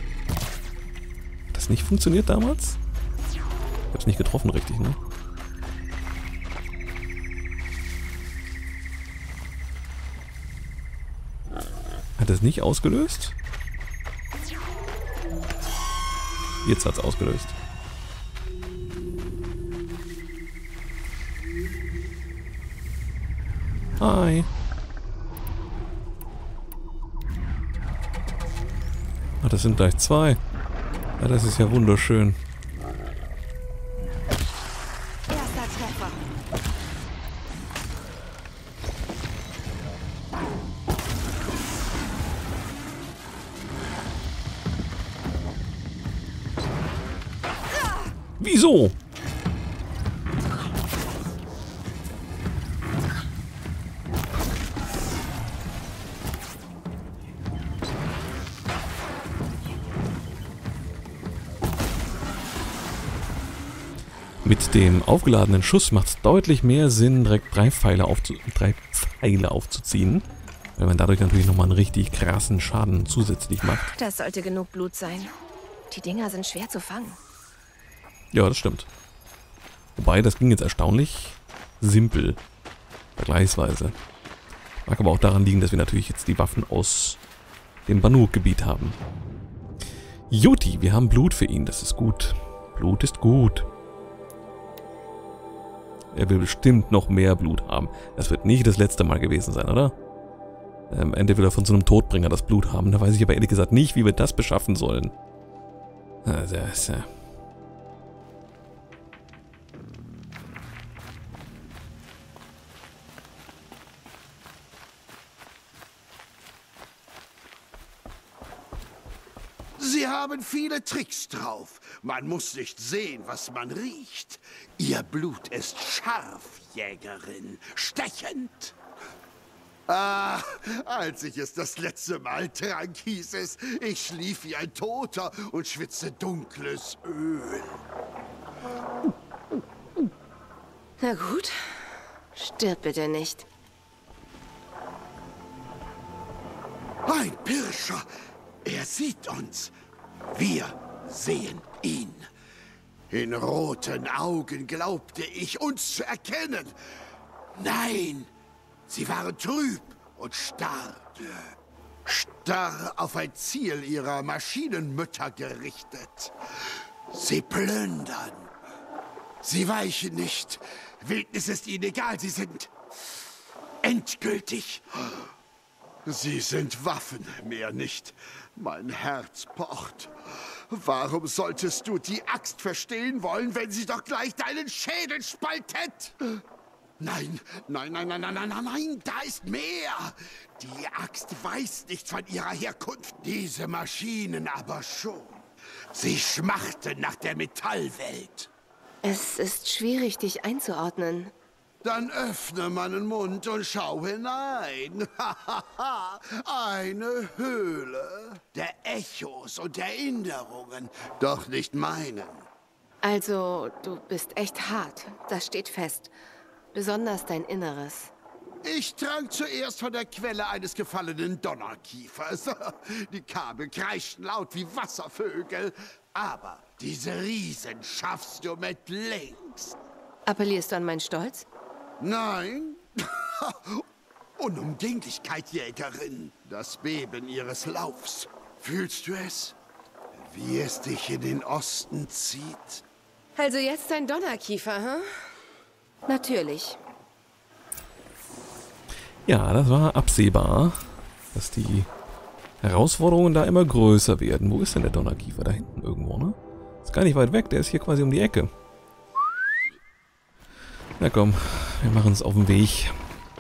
das nicht funktioniert damals? Ich hab's nicht getroffen richtig, ne? Hat es nicht ausgelöst? Jetzt hat's ausgelöst. Hi. Ah, das sind gleich zwei. Ja, das ist ja wunderschön.
Erster Treffer.
Wieso? Mit dem aufgeladenen Schuss macht es deutlich mehr Sinn, direkt drei Pfeile, aufzu drei Pfeile aufzuziehen, weil man dadurch natürlich nochmal einen richtig krassen Schaden zusätzlich macht.
Das sollte genug Blut sein. Die Dinger sind schwer zu fangen.
Ja, das stimmt. Wobei, das ging jetzt erstaunlich simpel, vergleichsweise. Mag aber auch daran liegen, dass wir natürlich jetzt die Waffen aus dem Banuk-Gebiet haben. Juti, wir haben Blut für ihn, das ist gut. Blut ist gut. Er will bestimmt noch mehr Blut haben. Das wird nicht das letzte Mal gewesen sein, oder? Am Ende will er von so einem Todbringer das Blut haben. Da weiß ich aber ehrlich gesagt nicht, wie wir das beschaffen sollen. Also, also.
Sie haben viele Tricks drauf. Man muss nicht sehen, was man riecht. Ihr Blut ist scharf, Jägerin. Stechend. Ah, als ich es das letzte Mal trank, hieß es, ich schlief wie ein Toter und schwitzte dunkles Öl.
Na gut. Stirb bitte nicht.
Ein Pirscher. Er sieht uns. Wir sehen ihn. In roten Augen glaubte ich, uns zu erkennen. Nein, sie waren trüb und starr. Starr auf ein Ziel ihrer Maschinenmütter gerichtet. Sie plündern. Sie weichen nicht. Wildnis ist ihnen egal. Sie sind endgültig. Sie sind Waffen, mehr nicht. Mein Herz pocht. Warum solltest du die Axt verstehen wollen, wenn sie doch gleich deinen Schädel spaltet? Nein, nein, nein, nein, nein, nein, nein, nein, da ist mehr. Die Axt weiß nichts von ihrer Herkunft. Diese Maschinen aber schon. Sie schmachten nach der Metallwelt.
Es ist schwierig, dich einzuordnen.
Dann öffne meinen Mund und schau hinein. Eine Höhle der Echos und Erinnerungen, doch nicht meinen.
Also, du bist echt hart. Das steht fest. Besonders dein Inneres.
Ich trank zuerst von der Quelle eines gefallenen Donnerkiefers. Die Kabel kreischten laut wie Wasservögel. Aber diese Riesen schaffst du mit links.
Appellierst du an meinen Stolz?
Nein. Unumgänglichkeit, Jägerin. Das Beben ihres Laufs. Fühlst du es? Wie es dich in den Osten zieht?
Also jetzt ein Donnerkiefer, hm? Natürlich.
Ja, das war absehbar, dass die Herausforderungen da immer größer werden. Wo ist denn der Donnerkiefer? Da hinten irgendwo, ne? Ist gar nicht weit weg, der ist hier quasi um die Ecke. Na komm, wir machen uns auf den Weg.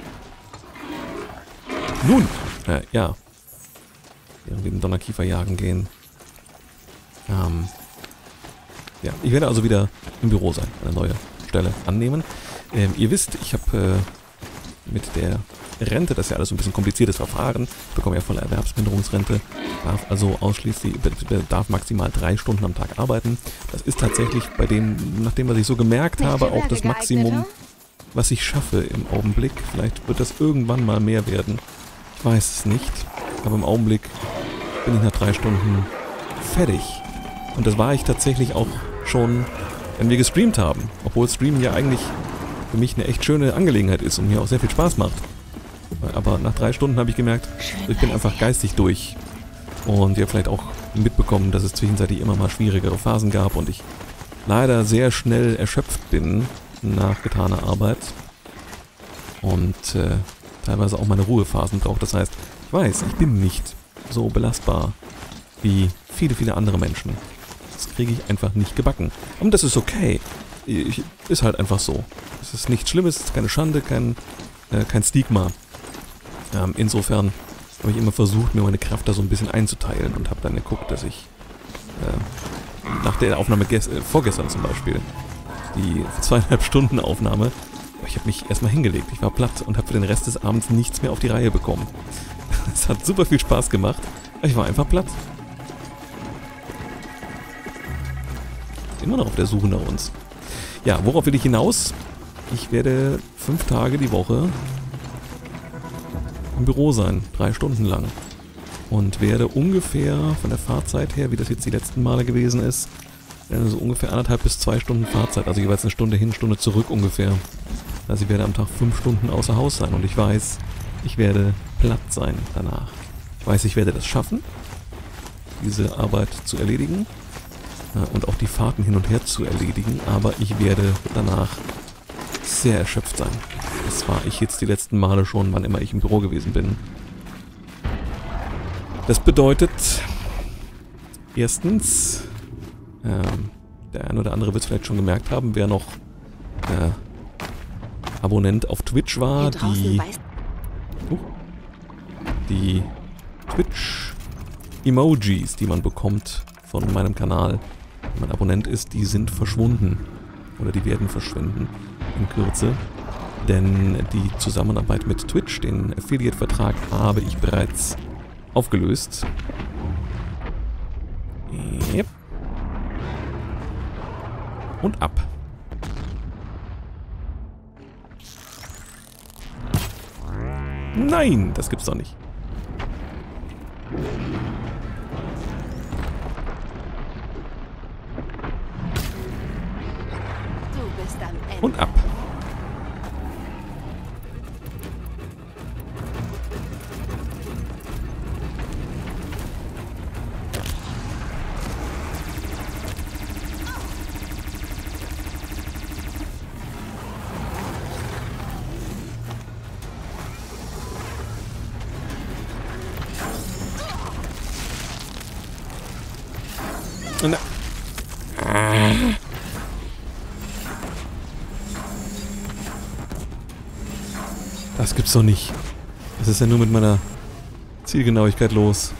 Nun, äh, ja. Während wir den Donnerkiefer jagen gehen. Ähm, ja, ich werde also wieder im Büro sein, eine neue Stelle annehmen. Ähm, ihr wisst, ich habe äh, mit der Rente, das ist ja alles so ein bisschen kompliziertes Verfahren. Ich bekomme ja volle Erwerbsminderungsrente, darf also ausschließlich, darf maximal drei Stunden am Tag arbeiten. Das ist tatsächlich bei dem, nach dem, was ich so gemerkt habe, auch das Maximum, was ich schaffe im Augenblick. Vielleicht wird das irgendwann mal mehr werden. Ich weiß es nicht, aber im Augenblick bin ich nach drei Stunden fertig. Und das war ich tatsächlich auch schon, wenn wir gestreamt haben. Obwohl Streamen ja eigentlich für mich eine echt schöne Angelegenheit ist und mir auch sehr viel Spaß macht. Aber nach drei Stunden habe ich gemerkt, ich bin einfach geistig durch. Und ihr habt vielleicht auch mitbekommen, dass es zwischenzeitlich immer mal schwierigere Phasen gab und ich leider sehr schnell erschöpft bin nach getaner Arbeit. Und äh, teilweise auch meine Ruhephasen braucht. Das heißt, ich weiß, ich bin nicht so belastbar wie viele, viele andere Menschen. Das kriege ich einfach nicht gebacken. Und das ist okay. Ich, ist halt einfach so. Es ist nichts Schlimmes, es ist keine Schande, kein, äh, kein Stigma. Ähm, insofern habe ich immer versucht, mir meine Kraft da so ein bisschen einzuteilen und habe dann geguckt, dass ich äh, nach der Aufnahme äh, vorgestern zum Beispiel, die zweieinhalb Stunden Aufnahme, ich habe mich erstmal hingelegt. Ich war platt und habe für den Rest des Abends nichts mehr auf die Reihe bekommen. Es hat super viel Spaß gemacht, aber ich war einfach platt. Immer noch auf der Suche nach uns. Ja, worauf will ich hinaus? Ich werde fünf Tage die Woche im Büro sein, drei Stunden lang. Und werde ungefähr von der Fahrzeit her, wie das jetzt die letzten Male gewesen ist, so ungefähr anderthalb bis zwei Stunden Fahrzeit, also jeweils eine Stunde hin, Stunde zurück ungefähr. Also ich werde am Tag fünf Stunden außer Haus sein und ich weiß, ich werde platt sein danach. Ich weiß, ich werde das schaffen, diese Arbeit zu erledigen und auch die Fahrten hin und her zu erledigen, aber ich werde danach sehr erschöpft sein. Das war ich jetzt die letzten Male schon, wann immer ich im Büro gewesen bin. Das bedeutet, erstens, ähm, der ein oder andere wird es vielleicht schon gemerkt haben, wer noch äh, Abonnent auf Twitch war, die, uh, die Twitch-Emojis, die man bekommt von meinem Kanal, wenn man Abonnent ist, die sind verschwunden. Oder die werden verschwinden in Kürze. Denn die Zusammenarbeit mit Twitch, den Affiliate-Vertrag, habe ich bereits aufgelöst. Yep. Und ab. Nein, das gibt's doch nicht.
Du bist am Ende.
Und ab. Na. Ah. Das gibt's doch nicht. Das ist ja nur mit meiner Zielgenauigkeit los.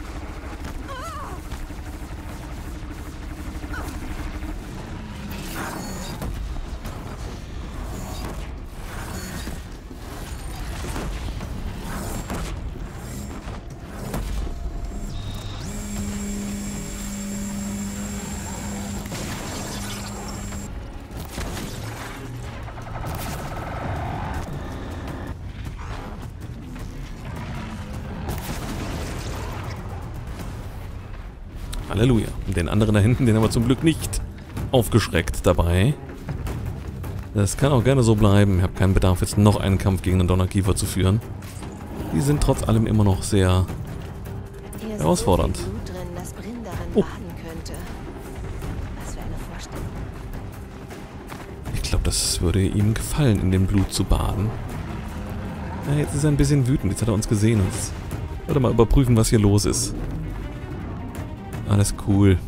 Halleluja. Und den anderen da hinten, den haben wir zum Glück nicht aufgeschreckt dabei. Das kann auch gerne so bleiben. Ich habe keinen Bedarf, jetzt noch einen Kampf gegen den Donnerkiefer zu führen. Die sind trotz allem immer noch sehr herausfordernd.
So viel Blut drin, dass Brynn darin
Oh.
baden könnte. Was für eine Vorstellung.
Ich glaube, das würde ihm gefallen, in dem Blut zu baden. Ja, jetzt ist er ein bisschen wütend. Jetzt hat er uns gesehen. Jetzt sollte mal überprüfen, was hier los ist. Alles cool.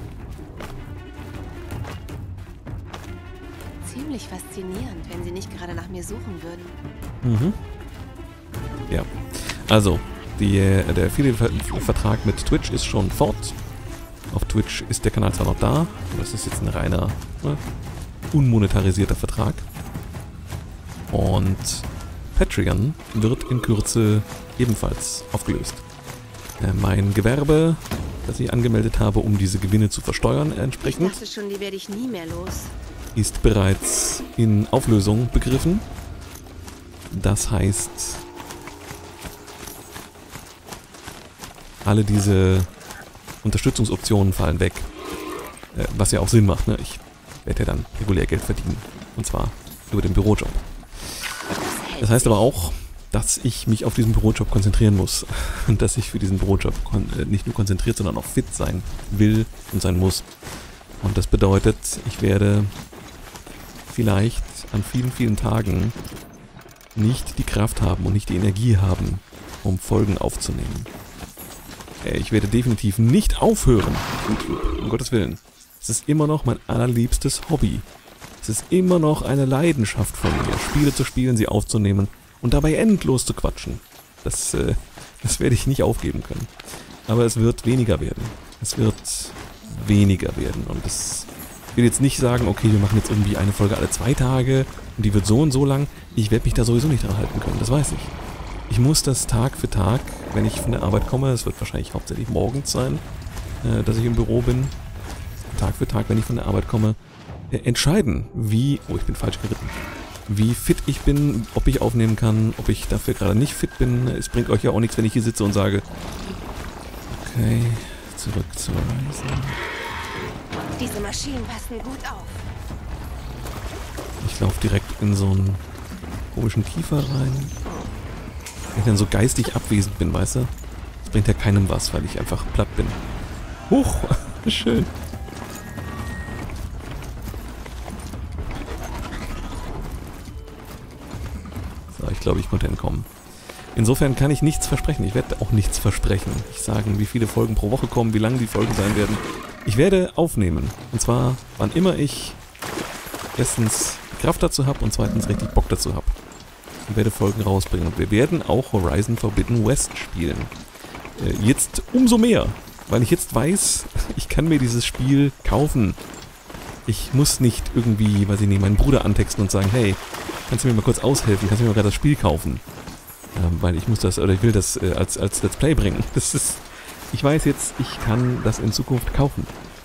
Ziemlich faszinierend, wenn sie nicht gerade nach mir suchen würden.
Mhm. Ja. Also, die, der Affiliate-Vertrag mit Twitch ist schon fort. Auf Twitch ist der Kanal zwar noch da, aber das ist jetzt ein reiner, ne, unmonetarisierter Vertrag. Und Patreon wird in Kürze ebenfalls aufgelöst. Äh, mein Gewerbe, das ich angemeldet habe, um diese Gewinne zu versteuern entsprechend,
Ich dachte schon, die werde ich nie mehr los.
ist bereits in Auflösung begriffen. Das heißt, alle diese Unterstützungsoptionen fallen weg. Äh, was ja auch Sinn macht, ne? Ich werde ja dann regulär Geld verdienen. Und zwar über den Bürojob. Das heißt aber auch, dass ich mich auf diesen Bürojob konzentrieren muss. Und dass ich für diesen Bürojob äh, nicht nur konzentriert, sondern auch fit sein will und sein muss. Und das bedeutet, ich werde vielleicht an vielen, vielen Tagen nicht die Kraft haben und nicht die Energie haben, um Folgen aufzunehmen. Ich werde definitiv nicht aufhören. Um Gottes Willen. Es ist immer noch mein allerliebstes Hobby. Es ist immer noch eine Leidenschaft von mir, Spiele zu spielen, sie aufzunehmen und dabei endlos zu quatschen. Das, äh, das werde ich nicht aufgeben können. Aber es wird weniger werden. Es wird weniger werden. Und es ich will jetzt nicht sagen, okay, wir machen jetzt irgendwie eine Folge alle zwei Tage und die wird so und so lang. Ich werde mich da sowieso nicht dran halten können, das weiß ich. Ich muss das Tag für Tag, wenn ich von der Arbeit komme, es wird wahrscheinlich hauptsächlich morgens sein, äh, dass ich im Büro bin, Tag für Tag, wenn ich von der Arbeit komme, äh, entscheiden, wie, oh, ich bin falsch geritten, wie fit ich bin, ob ich aufnehmen kann, ob ich dafür gerade nicht fit bin. Es bringt euch ja auch nichts, wenn ich hier sitze und sage, okay, zurück zur Reise.
Diese Maschinen passen gut auf.
Ich laufe direkt in so einen komischen Kiefer rein. Wenn ich dann so geistig abwesend bin, weißt du? Das bringt ja keinem was, weil ich einfach platt bin. Huch, schön. So, ich glaube, ich konnte entkommen. Insofern kann ich nichts versprechen. Ich werde auch nichts versprechen. Ich sage, wie viele Folgen pro Woche kommen, wie lange die Folgen sein werden. Ich werde aufnehmen. Und zwar, wann immer ich erstens Kraft dazu habe und zweitens richtig Bock dazu habe. Ich werde Folgen rausbringen. Und wir werden auch Horizon Forbidden West spielen. Äh, jetzt umso mehr, weil ich jetzt weiß, ich kann mir dieses Spiel kaufen. Ich muss nicht irgendwie, weiß ich nicht, meinen Bruder antexten und sagen, hey, kannst du mir mal kurz aushelfen? Kannst du mir mal gerade das Spiel kaufen? Ähm, weil ich muss das, oder ich will das äh, als, als Let's Play bringen. Das ist, ich weiß jetzt, ich kann das in Zukunft kaufen.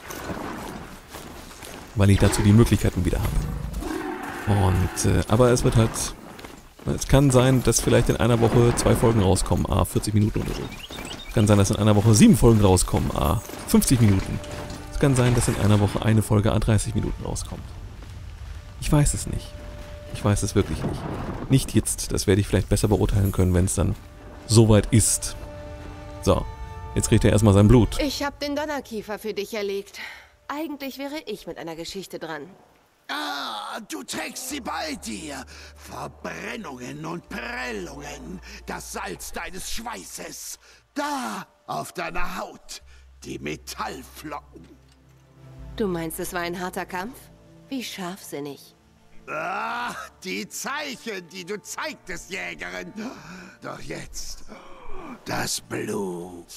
Weil ich dazu die Möglichkeiten wieder habe. Und, äh, aber es wird halt, es kann sein, dass vielleicht in einer Woche zwei Folgen rauskommen, ah, vierzig Minuten oder so. Es kann sein, dass in einer Woche sieben Folgen rauskommen, ah, fünfzig Minuten. Es kann sein, dass in einer Woche eine Folge ah, dreißig Minuten rauskommt. Ich weiß es nicht. Ich weiß es wirklich nicht. Nicht jetzt, das werde ich vielleicht besser beurteilen können, wenn es dann soweit ist. So, jetzt kriegt er erstmal sein Blut.
Ich habe den Donnerkiefer für dich erlegt. Eigentlich wäre ich mit einer Geschichte dran.
Ah, du trägst sie bei dir. Verbrennungen und Prellungen. Das Salz deines Schweißes. Da, auf deiner Haut. Die Metallflocken.
Du meinst, es war ein harter Kampf? Wie scharfsinnig.
Ah, die Zeichen, die du zeigtest, Jägerin. Doch jetzt das Blut.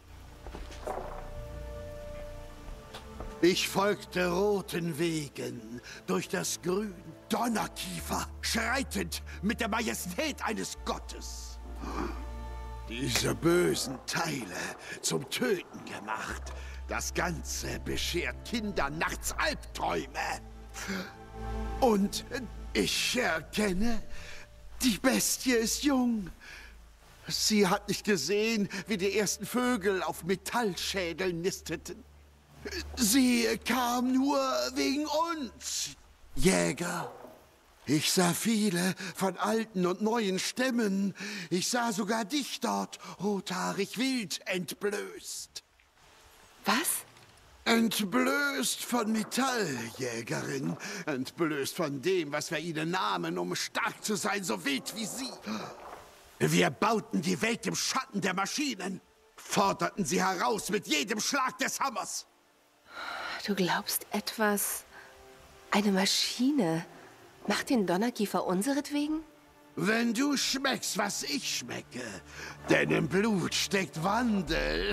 Ich folgte roten Wegen durch das Grün. Donnerkiefer, schreitend mit der Majestät eines Gottes. Diese bösen Teile zum Töten gemacht. Das Ganze beschert Kindern nachts Albträume. Und ich erkenne, die Bestie ist jung. Sie hat nicht gesehen, wie die ersten Vögel auf Metallschädeln nisteten. Sie kam nur wegen uns, Jäger. Ich sah viele von alten und neuen Stämmen. Ich sah sogar dich dort, rothaarig wild, entblößt.
Was?
Entblößt von Metall, Jägerin. Entblößt von dem, was wir ihnen nahmen, um stark zu sein, so wild wie sie. Wir bauten die Welt im Schatten der Maschinen, forderten sie heraus mit jedem Schlag des Hammers.
Du glaubst etwas... Eine Maschine macht den Donnerkiefer unseretwegen?
Wenn du schmeckst, was ich schmecke, denn im Blut steckt Wandel.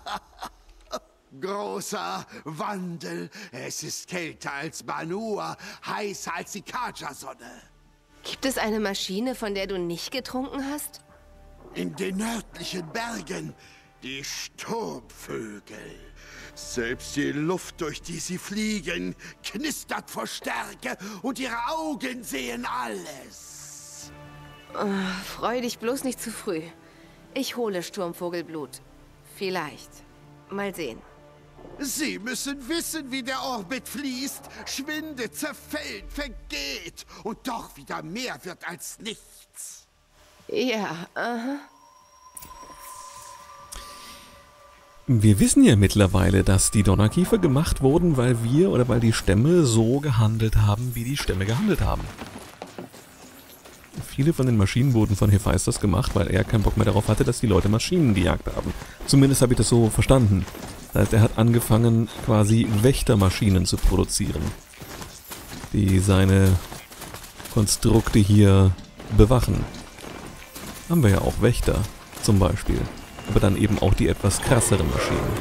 Großer Wandel. Es ist kälter als Banua, heißer als die Kaja-Sonne.
Gibt es eine Maschine, von der du nicht getrunken hast?
In den nördlichen Bergen die Sturmvögel. Selbst die Luft, durch die sie fliegen, knistert vor Stärke und ihre Augen sehen alles.
Oh, freu dich bloß nicht zu früh. Ich hole Sturmvogelblut. Vielleicht. Mal sehen.
Sie müssen wissen, wie der Orbit fließt, schwindet, zerfällt, vergeht und doch wieder mehr wird als nichts.
Ja, aha.
Wir wissen ja mittlerweile, dass die Donnerkiefer gemacht wurden, weil wir oder weil die Stämme so gehandelt haben, wie die Stämme gehandelt haben. Viele von den Maschinen wurden von Hephaistos gemacht, weil er keinen Bock mehr darauf hatte, dass die Leute Maschinen gejagt haben. Zumindest habe ich das so verstanden. Das heißt, er hat angefangen, quasi Wächtermaschinen zu produzieren, die seine Konstrukte hier bewachen. Haben wir ja auch Wächter, zum Beispiel. Aber dann eben auch die etwas krasseren Maschinen.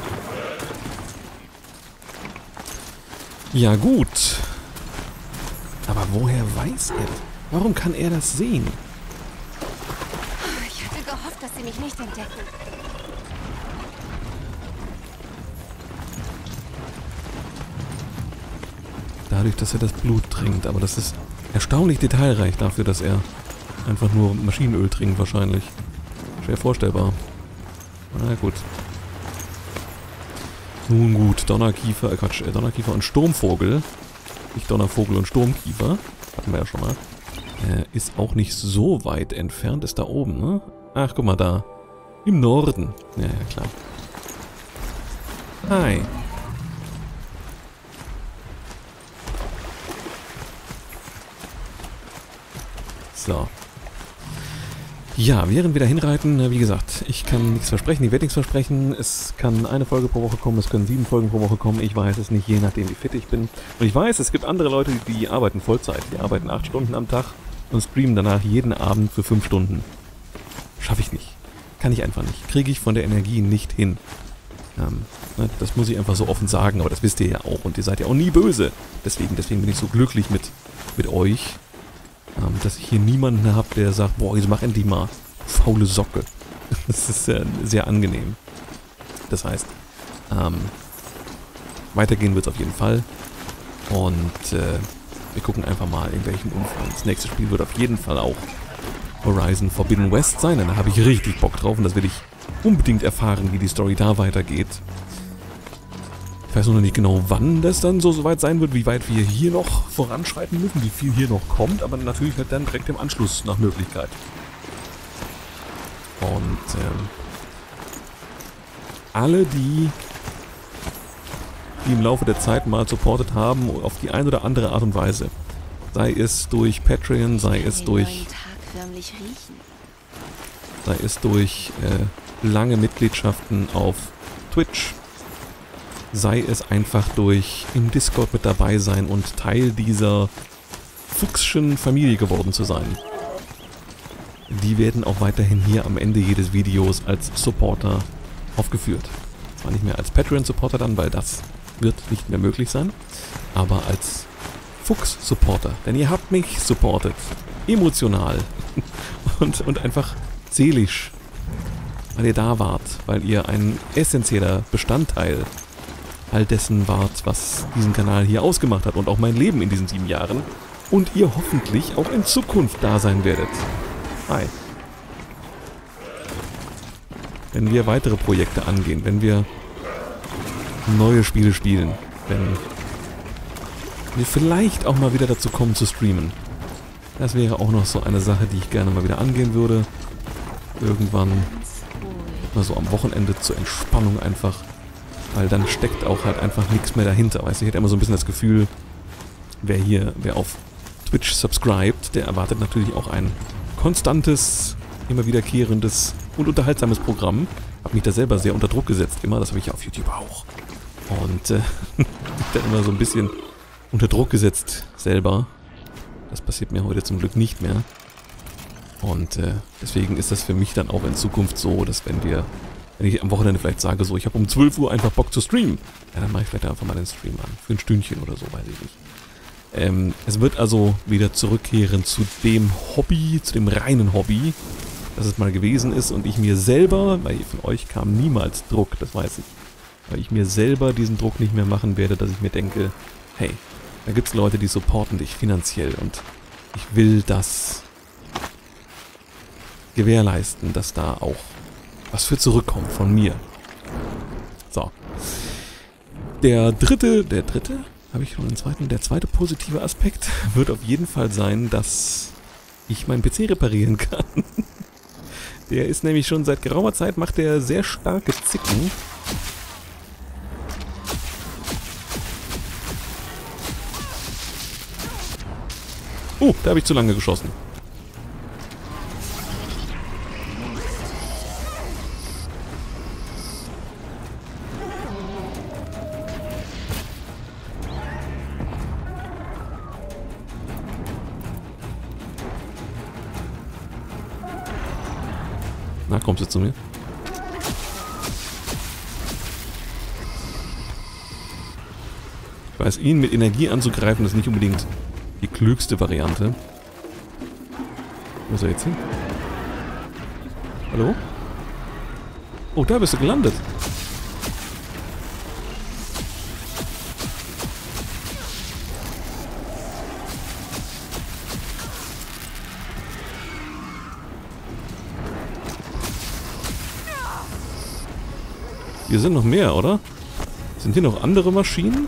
Ja gut. Aber woher weiß er? Warum kann er das sehen?
Ich hatte gehofft, dass sie mich nicht entdecken.
Dadurch, dass er das Blut trinkt. Aber das ist erstaunlich detailreich dafür, dass er einfach nur Maschinenöl trinkt wahrscheinlich. Schwer vorstellbar. Na gut. Nun gut, Donnerkiefer, äh Quatsch, äh, Donnerkiefer und Sturmvogel. Nicht Donnervogel und Sturmkiefer. Hatten wir ja schon mal. Äh, ist auch nicht so weit entfernt, ist da oben, ne? Ach, guck mal da. Im Norden. Ja, ja, klar. Hi. So. Ja, während wir da hinreiten, wie gesagt, ich kann nichts versprechen, ich werde nichts versprechen. Es kann eine Folge pro Woche kommen, es können sieben Folgen pro Woche kommen. Ich weiß es nicht, je nachdem wie fit ich bin. Und ich weiß, es gibt andere Leute, die arbeiten Vollzeit. Die arbeiten acht Stunden am Tag und streamen danach jeden Abend für fünf Stunden. Schaffe ich nicht. Kann ich einfach nicht. Kriege ich von der Energie nicht hin. Ähm, ne, das muss ich einfach so offen sagen, aber das wisst ihr ja auch. Und ihr seid ja auch nie böse. Deswegen, deswegen bin ich so glücklich mit, mit euch. Ähm, dass ich hier niemanden habe, der sagt, boah, jetzt mach endlich mal faule Socke. Das ist sehr, sehr angenehm. Das heißt, ähm, weitergehen wird es auf jeden Fall. Und äh, wir gucken einfach mal, in welchem Umfang. Das nächste Spiel wird auf jeden Fall auch Horizon Forbidden West sein. Da habe ich richtig Bock drauf und das will ich unbedingt erfahren, wie die Story da weitergeht. Ich weiß noch nicht genau, wann das dann so weit sein wird, wie weit wir hier noch voranschreiten müssen, wie viel hier noch kommt, aber natürlich halt dann direkt im Anschluss nach Möglichkeit. Und ähm, alle, die, die im Laufe der Zeit mal supportet haben, auf die eine oder andere Art und Weise, sei es durch Patreon, sei es durch, sei es durch äh, lange Mitgliedschaften auf Twitch, sei es einfach durch im Discord mit dabei sein und Teil dieser fuchschen Familie geworden zu sein. Die werden auch weiterhin hier am Ende jedes Videos als Supporter aufgeführt. Zwar nicht mehr als Patreon-Supporter dann, weil das wird nicht mehr möglich sein, aber als Fuchs-Supporter. Denn ihr habt mich supportet. Emotional. und, und einfach seelisch. Weil ihr da wart. Weil ihr ein essentieller Bestandteil all dessen wart, was diesen Kanal hier ausgemacht hat und auch mein Leben in diesen sieben Jahren. Und ihr hoffentlich auch in Zukunft da sein werdet. Hi. Wenn wir weitere Projekte angehen, wenn wir neue Spiele spielen, wenn wir vielleicht auch mal wieder dazu kommen zu streamen. Das wäre auch noch so eine Sache, die ich gerne mal wieder angehen würde. Irgendwann mal so am Wochenende zur Entspannung einfach. Weil dann steckt auch halt einfach nichts mehr dahinter. Weißt du, ich hätte immer so ein bisschen das Gefühl, wer hier, wer auf Twitch subscribt, der erwartet natürlich auch ein konstantes, immer wiederkehrendes und unterhaltsames Programm. Hab mich da selber sehr unter Druck gesetzt immer, das habe ich ja auf YouTube auch. Und äh, dann immer so ein bisschen unter Druck gesetzt selber. Das passiert mir heute zum Glück nicht mehr. Und äh, deswegen ist das für mich dann auch in Zukunft so, dass wenn wir, wenn ich am Wochenende vielleicht sage, so, ich habe um zwölf Uhr einfach Bock zu streamen, ja, dann mache ich vielleicht einfach mal den Stream an. Für ein Stündchen oder so, weiß ich nicht. Ähm, es wird also wieder zurückkehren zu dem Hobby, zu dem reinen Hobby, das es mal gewesen ist und ich mir selber, weil von euch kam niemals Druck, das weiß ich, weil ich mir selber diesen Druck nicht mehr machen werde, dass ich mir denke, hey, da gibt es Leute, die supporten dich finanziell und ich will das gewährleisten, dass da auch was für zurückkommt von mir. So. Der dritte, der dritte, habe ich schon einen zweiten, der zweite positive Aspekt wird auf jeden Fall sein, dass ich meinen P C reparieren kann. Der ist nämlich schon seit geraumer Zeit, macht der sehr starke Zicken. Oh, da habe ich zu lange geschossen. Na, kommst du zu mir? Ich weiß, ihn mit Energie anzugreifen, ist nicht unbedingt die klügste Variante. Wo ist er jetzt hin? Hallo? Oh, da bist du gelandet. Hier sind noch mehr, oder? Sind hier noch andere Maschinen?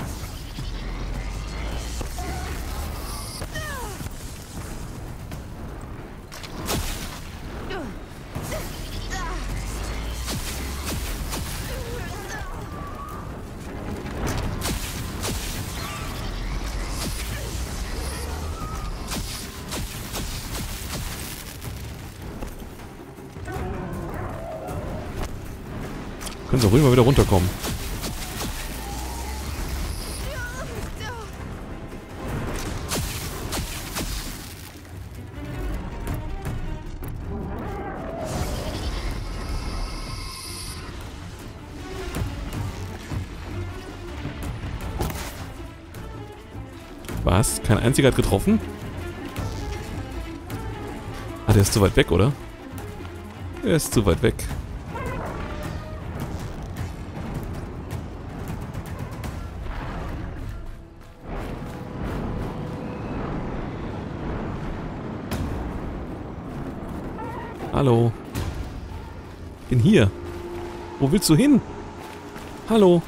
Können Sie ruhig mal wieder runterkommen. Was? Kein einziger hat getroffen? Ah, der ist zu weit weg, oder? Der ist zu weit weg. Hallo. Bin hier. Wo willst du hin? Hallo.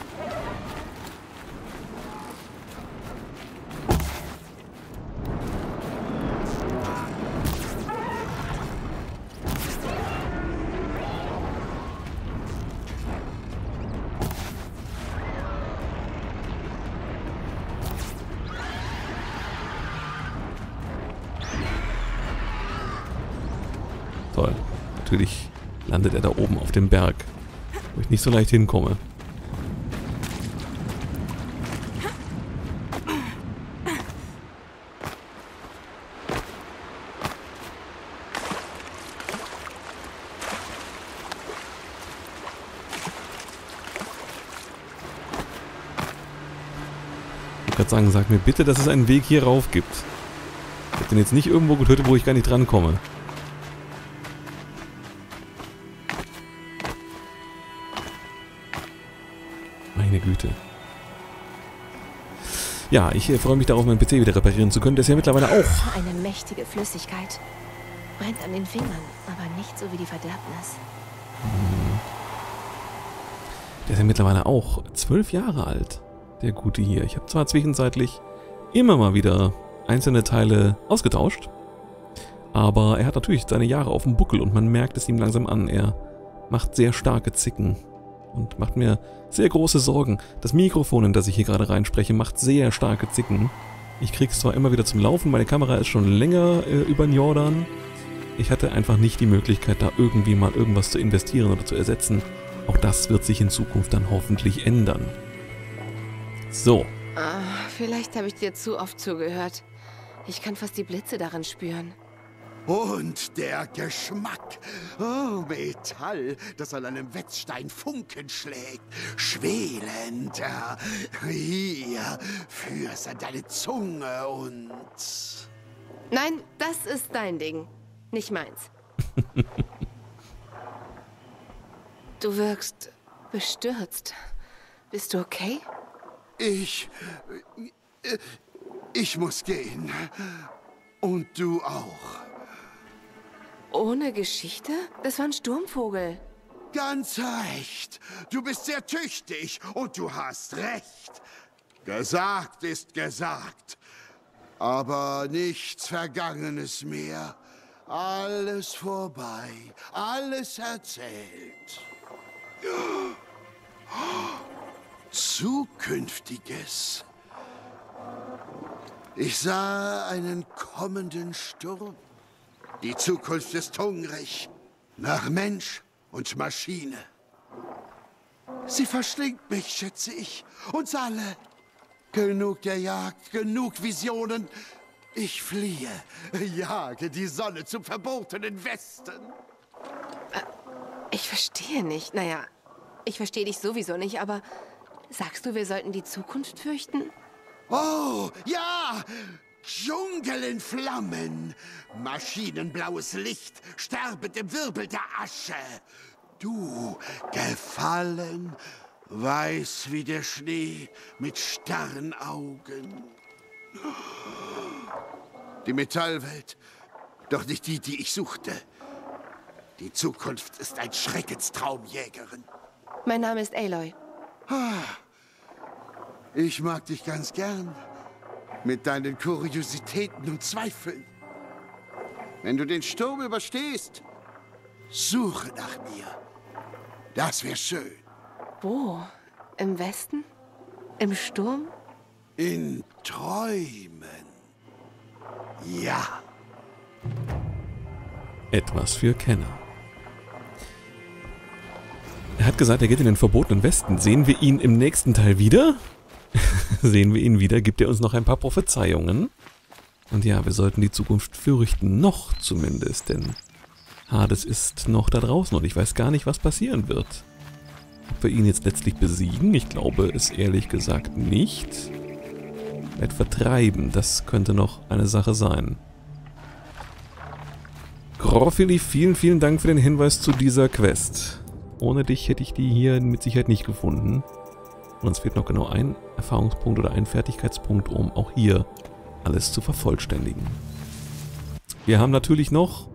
Toll. Natürlich landet er da oben auf dem Berg, wo ich nicht so leicht hinkomme. Ich wollte gerade sagen, sag mir bitte, dass es einen Weg hier rauf gibt. Ich habe den jetzt nicht irgendwo getötet, wo ich gar nicht drankomme. Meine Güte. Ja, ich äh, freue mich darauf, meinen P C wieder reparieren zu können. Der ist ja mittlerweile auch...
Eine mächtige Flüssigkeit. Brennt an den Fingern, aber nicht so wie die Verderbnis.
Der ist ja mittlerweile auch zwölf Jahre alt. Der Gute hier. Ich habe zwar zwischenzeitlich immer mal wieder einzelne Teile ausgetauscht, aber er hat natürlich seine Jahre auf dem Buckel und man merkt es ihm langsam an. Er macht sehr starke Zicken und macht mir sehr große Sorgen. Das Mikrofon, in das ich hier gerade reinspreche, macht sehr starke Zicken. Ich krieg's zwar immer wieder zum Laufen, meine Kamera ist schon länger äh, über den Jordan. Ich hatte einfach nicht die Möglichkeit, da irgendwie mal irgendwas zu investieren oder zu ersetzen. Auch das wird sich in Zukunft dann hoffentlich ändern. So.
Ah, vielleicht habe ich dir zu oft zugehört. Ich kann fast die Blitze darin spüren.
Und der Geschmack. Oh, Metall, das an einem Wetzstein Funken schlägt. Schwelend. äh, Hier, führ's an deine Zunge und...
Nein, das ist dein Ding. Nicht meins. Du wirkst bestürzt. Bist du okay?
Ich... äh, Ich muss gehen. Und du auch.
Ohne Geschichte? Das war ein Sturmvogel.
Ganz recht. Du bist sehr tüchtig und du hast recht. Gesagt ist gesagt. Aber nichts Vergangenes mehr. Alles vorbei. Alles erzählt. Zukünftiges. Ich sah einen kommenden Sturm. Die Zukunft ist hungrig nach Mensch und Maschine. Sie verschlingt mich, schätze ich, uns alle. Genug der Jagd, genug Visionen. Ich fliehe, jage die Sonne zum verbotenen Westen.
Ich verstehe nicht. Naja, ich verstehe dich sowieso nicht, aber sagst du, wir sollten die Zukunft fürchten?
Oh, ja! Dschungel in Flammen, maschinenblaues Licht, sterbend im Wirbel der Asche. Du, gefallen, weiß wie der Schnee, mit starren Augen. Die Metallwelt, doch nicht die, die ich suchte. Die Zukunft ist ein Schreckenstraum, Jägerin.
Mein Name ist Aloy.
Ich mag dich ganz gern. Mit deinen Kuriositäten und Zweifeln. Wenn du den Sturm überstehst, suche nach mir. Das wäre schön.
Wo? Im Westen? Im Sturm?
In Träumen. Ja.
Etwas für Kenner. Er hat gesagt, er geht in den verbotenen Westen. Sehen wir ihn im nächsten Teil wieder? Sehen wir ihn wieder, gibt er uns noch ein paar Prophezeiungen. Und ja, wir sollten die Zukunft fürchten, noch zumindest, denn Hades ist noch da draußen und ich weiß gar nicht, was passieren wird. Ob wir ihn jetzt letztlich besiegen? Ich glaube es ehrlich gesagt nicht. Vielleicht vertreiben, das könnte noch eine Sache sein. Grofili, vielen, vielen Dank für den Hinweis zu dieser Quest. Ohne dich hätte ich die hier mit Sicherheit nicht gefunden. Und uns fehlt noch genau ein Erfahrungspunkt oder ein Fertigkeitspunkt, um auch hier alles zu vervollständigen. Wir haben natürlich noch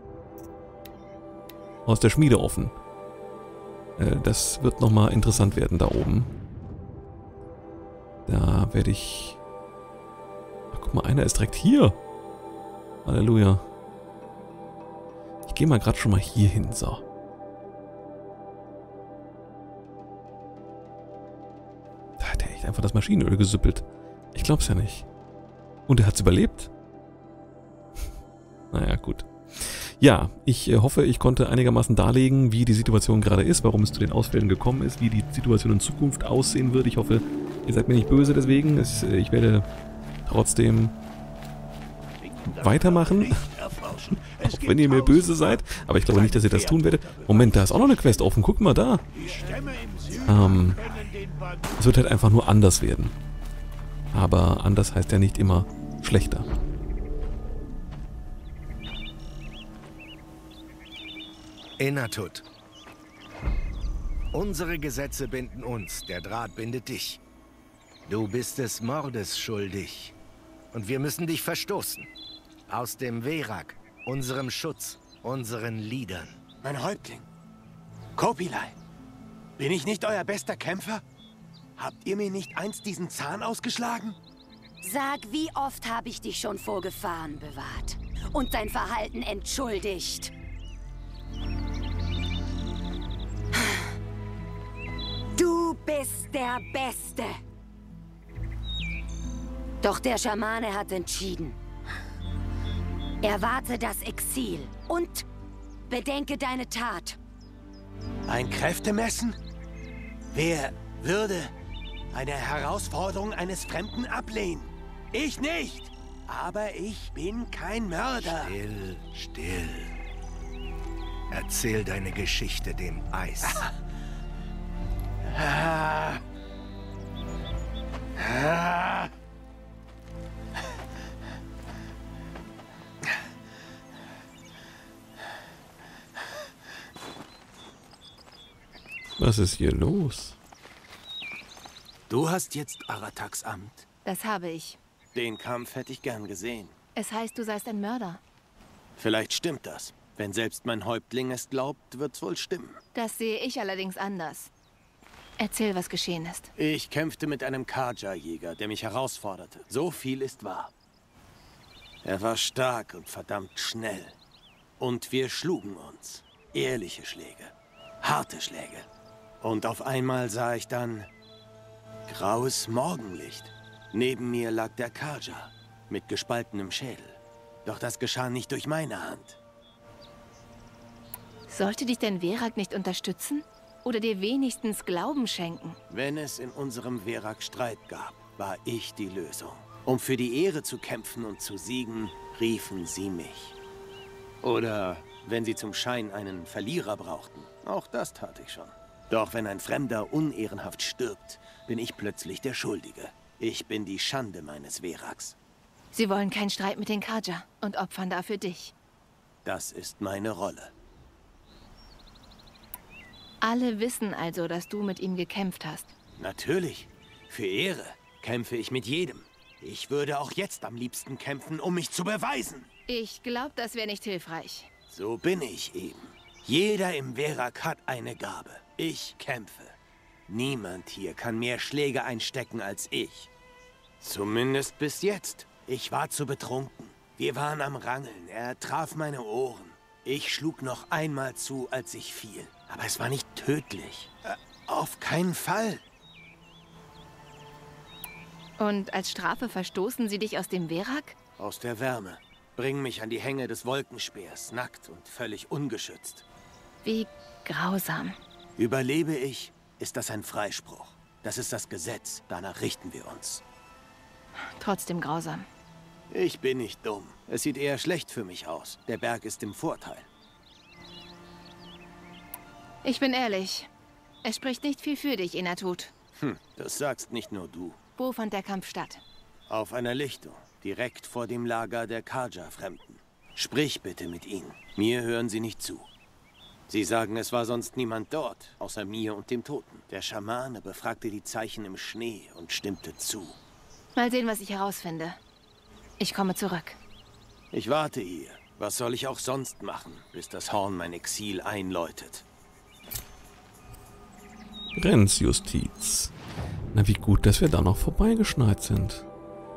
aus der Schmiede offen. Äh, das wird nochmal interessant werden da oben. Da werde ich... Ach, guck mal, einer ist direkt hier. Halleluja. Ich gehe mal gerade schon mal hier hin, so. Da hat er echt einfach das Maschinenöl gesüppelt. Ich glaub's ja nicht. Und er hat's überlebt? Naja, gut. Ja, ich äh, hoffe, ich konnte einigermaßen darlegen, wie die Situation gerade ist, warum es zu den Ausfällen gekommen ist, wie die Situation in Zukunft aussehen wird. Ich hoffe, ihr seid mir nicht böse deswegen. Es, äh, ich werde trotzdem weitermachen, auch wenn ihr mir böse seid. Aber ich glaube nicht, dass ihr das tun werdet. Moment, da ist auch noch eine Quest offen. Guck mal da. Ähm, es wird halt einfach nur anders werden. Aber anders heißt ja nicht immer schlechter.
Enatut. Unsere Gesetze binden uns, der Draht bindet dich. Du bist des Mordes schuldig. Und wir müssen dich verstoßen. Aus dem Verak, unserem Schutz, unseren Liedern.
Mein Häuptling. Kopilai. Bin ich nicht euer bester Kämpfer? Habt ihr mir nicht einst diesen Zahn ausgeschlagen?
Sag, wie oft habe ich dich schon vor Gefahren bewahrt und dein Verhalten entschuldigt? Du bist der Beste. Doch der Schamane hat entschieden. Erwarte das Exil und bedenke deine Tat.
Ein Kräftemessen? Wer würde eine Herausforderung eines Fremden ablehnen? Ich nicht! Aber ich bin kein Mörder.
Still, still. Erzähl deine Geschichte dem Eis.
Ah. Ah.
Was ist hier los?
Du hast jetzt Arataks Amt.
Das habe ich.
Den Kampf hätte ich gern gesehen.
Es heißt, du seist ein Mörder.
Vielleicht stimmt das. Wenn selbst mein Häuptling es glaubt, wird's wohl stimmen.
Das sehe ich allerdings anders. Erzähl, was geschehen ist.
Ich kämpfte mit einem Karja-Jäger, der mich herausforderte. So viel ist wahr. Er war stark und verdammt schnell. Und wir schlugen uns. Ehrliche Schläge. Harte Schläge. Und auf einmal sah ich dann graues Morgenlicht. Neben mir lag der Karja mit gespaltenem Schädel. Doch das geschah nicht durch meine Hand.
Sollte dich denn Verak nicht unterstützen? Oder dir wenigstens Glauben schenken?
Wenn es in unserem Verak Streit gab, war ich die Lösung. Um für die Ehre zu kämpfen und zu siegen, riefen sie mich. Oder wenn sie zum Schein einen Verlierer brauchten. Auch das tat ich schon. Doch wenn ein Fremder unehrenhaft stirbt, bin ich plötzlich der Schuldige. Ich bin die Schande meines Veraks.
Sie wollen keinen Streit mit den Karja und opfern dafür dich.
Das ist meine Rolle.
Alle wissen also, dass du mit ihm gekämpft hast.
Natürlich. Für Ehre kämpfe ich mit jedem. Ich würde auch jetzt am liebsten kämpfen, um mich zu beweisen.
Ich glaube, das wäre nicht hilfreich.
So bin ich eben. Jeder im Verak hat eine Gabe. Ich kämpfe. Niemand hier kann mehr Schläge einstecken als ich. Zumindest bis jetzt. Ich war zu betrunken. Wir waren am Rangeln. Er traf meine Ohren. Ich schlug noch einmal zu, als ich fiel. Aber es war nicht tödlich. Äh, auf keinen Fall.
Und als Strafe verstoßen sie dich aus dem Verak?
Aus der Wärme. Bring mich an die Hänge des Wolkenspeers, nackt und völlig ungeschützt.
Wie grausam.
Überlebe ich, ist das ein Freispruch. Das ist das Gesetz. Danach richten wir uns.
Trotzdem grausam.
Ich bin nicht dumm. Es sieht eher schlecht für mich aus. Der Berg ist im Vorteil.
Ich bin ehrlich. Es spricht nicht viel für dich, Enatut.
Hm, das sagst nicht nur du.
Wo fand der Kampf statt?
Auf einer Lichtung, direkt vor dem Lager der Karja-Fremden. Sprich bitte mit ihnen. Mir hören sie nicht zu. Sie sagen, es war sonst niemand dort, außer mir und dem Toten. Der Schamane befragte die Zeichen im Schnee und stimmte zu.
Mal sehen, was ich herausfinde. Ich komme zurück.
Ich warte hier. Was soll ich auch sonst machen, bis das Horn mein Exil einläutet?
Grenzjustiz. Na, wie gut, dass wir da noch vorbeigeschneit sind.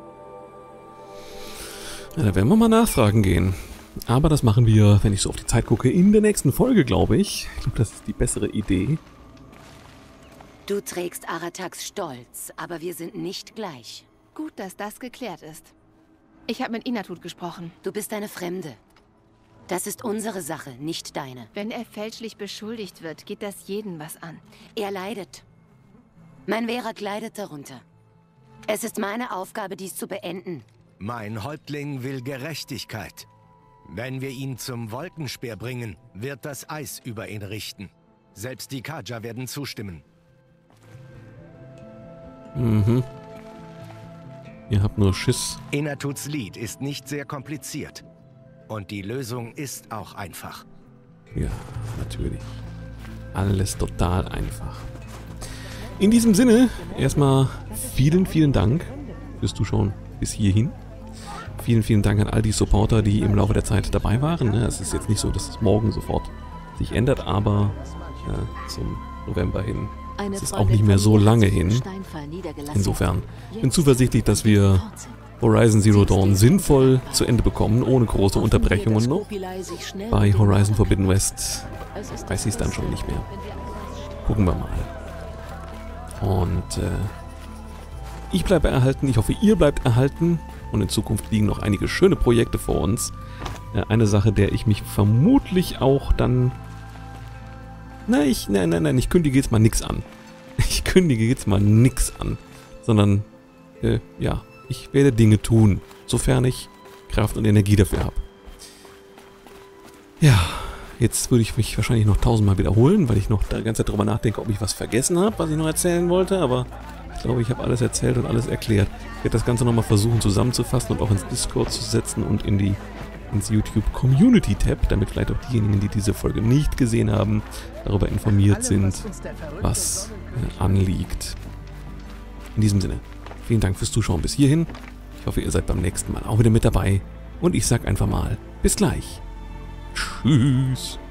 Ja, da werden wir mal nachfragen gehen. Aber das machen wir, wenn ich so auf die Zeit gucke, in der nächsten Folge, glaube ich. Ich glaube, das ist die bessere Idee.
Du trägst Arataks Stolz, aber wir sind nicht gleich.
Gut, dass das geklärt ist. Ich habe mit Enatut gesprochen.
Du bist eine Fremde. Das ist unsere Sache, nicht deine.
Wenn er fälschlich beschuldigt wird, geht das jeden was an.
Er leidet. Mein Verak leidet darunter. Es ist meine Aufgabe, dies zu beenden.
Mein Häuptling will Gerechtigkeit. Wenn wir ihn zum Wolkenspeer bringen, wird das Eis über ihn richten. Selbst die Karja werden zustimmen.
Mhm. Ihr habt nur Schiss.
Enatuts Lied ist nicht sehr kompliziert. Und die Lösung ist auch einfach.
Ja, natürlich. Alles total einfach. In diesem Sinne, erstmal vielen, vielen Dank fürs Zuschauen bis hierhin. Vielen, vielen Dank an all die Supporter, die im Laufe der Zeit dabei waren. Es ist jetzt nicht so, dass es morgen sofort sich ändert, aber ja, zum November hin ist es auch nicht mehr so lange hin. Insofern bin ich zuversichtlich, dass wir Horizon Zero Dawn sinnvoll zu Ende bekommen, ohne große Unterbrechungen noch. Bei Horizon Forbidden West weiß ich es dann schon nicht mehr. Gucken wir mal. Und äh, ich bleibe erhalten, ich hoffe, ihr bleibt erhalten. Und in Zukunft liegen noch einige schöne Projekte vor uns. Äh, eine Sache, der ich mich vermutlich auch dann... Nein, ich, nein, nein, nein, ich kündige jetzt mal nix an. Ich kündige jetzt mal nix an. Sondern, äh, ja, ich werde Dinge tun, sofern ich Kraft und Energie dafür habe. Ja, jetzt würde ich mich wahrscheinlich noch tausendmal wiederholen, weil ich noch die ganze Zeit darüber nachdenke, ob ich was vergessen habe, was ich noch erzählen wollte, aber ich glaube, ich habe alles erzählt und alles erklärt. Ich werde das Ganze nochmal versuchen zusammenzufassen und auch ins Discord zu setzen und in die ins YouTube Community Tab, damit vielleicht auch diejenigen, die diese Folge nicht gesehen haben, darüber informiert sind, was äh, anliegt. In diesem Sinne, vielen Dank fürs Zuschauen bis hierhin. Ich hoffe, ihr seid beim nächsten Mal auch wieder mit dabei. Und ich sag einfach mal, bis gleich. Tschüss. Tschüss.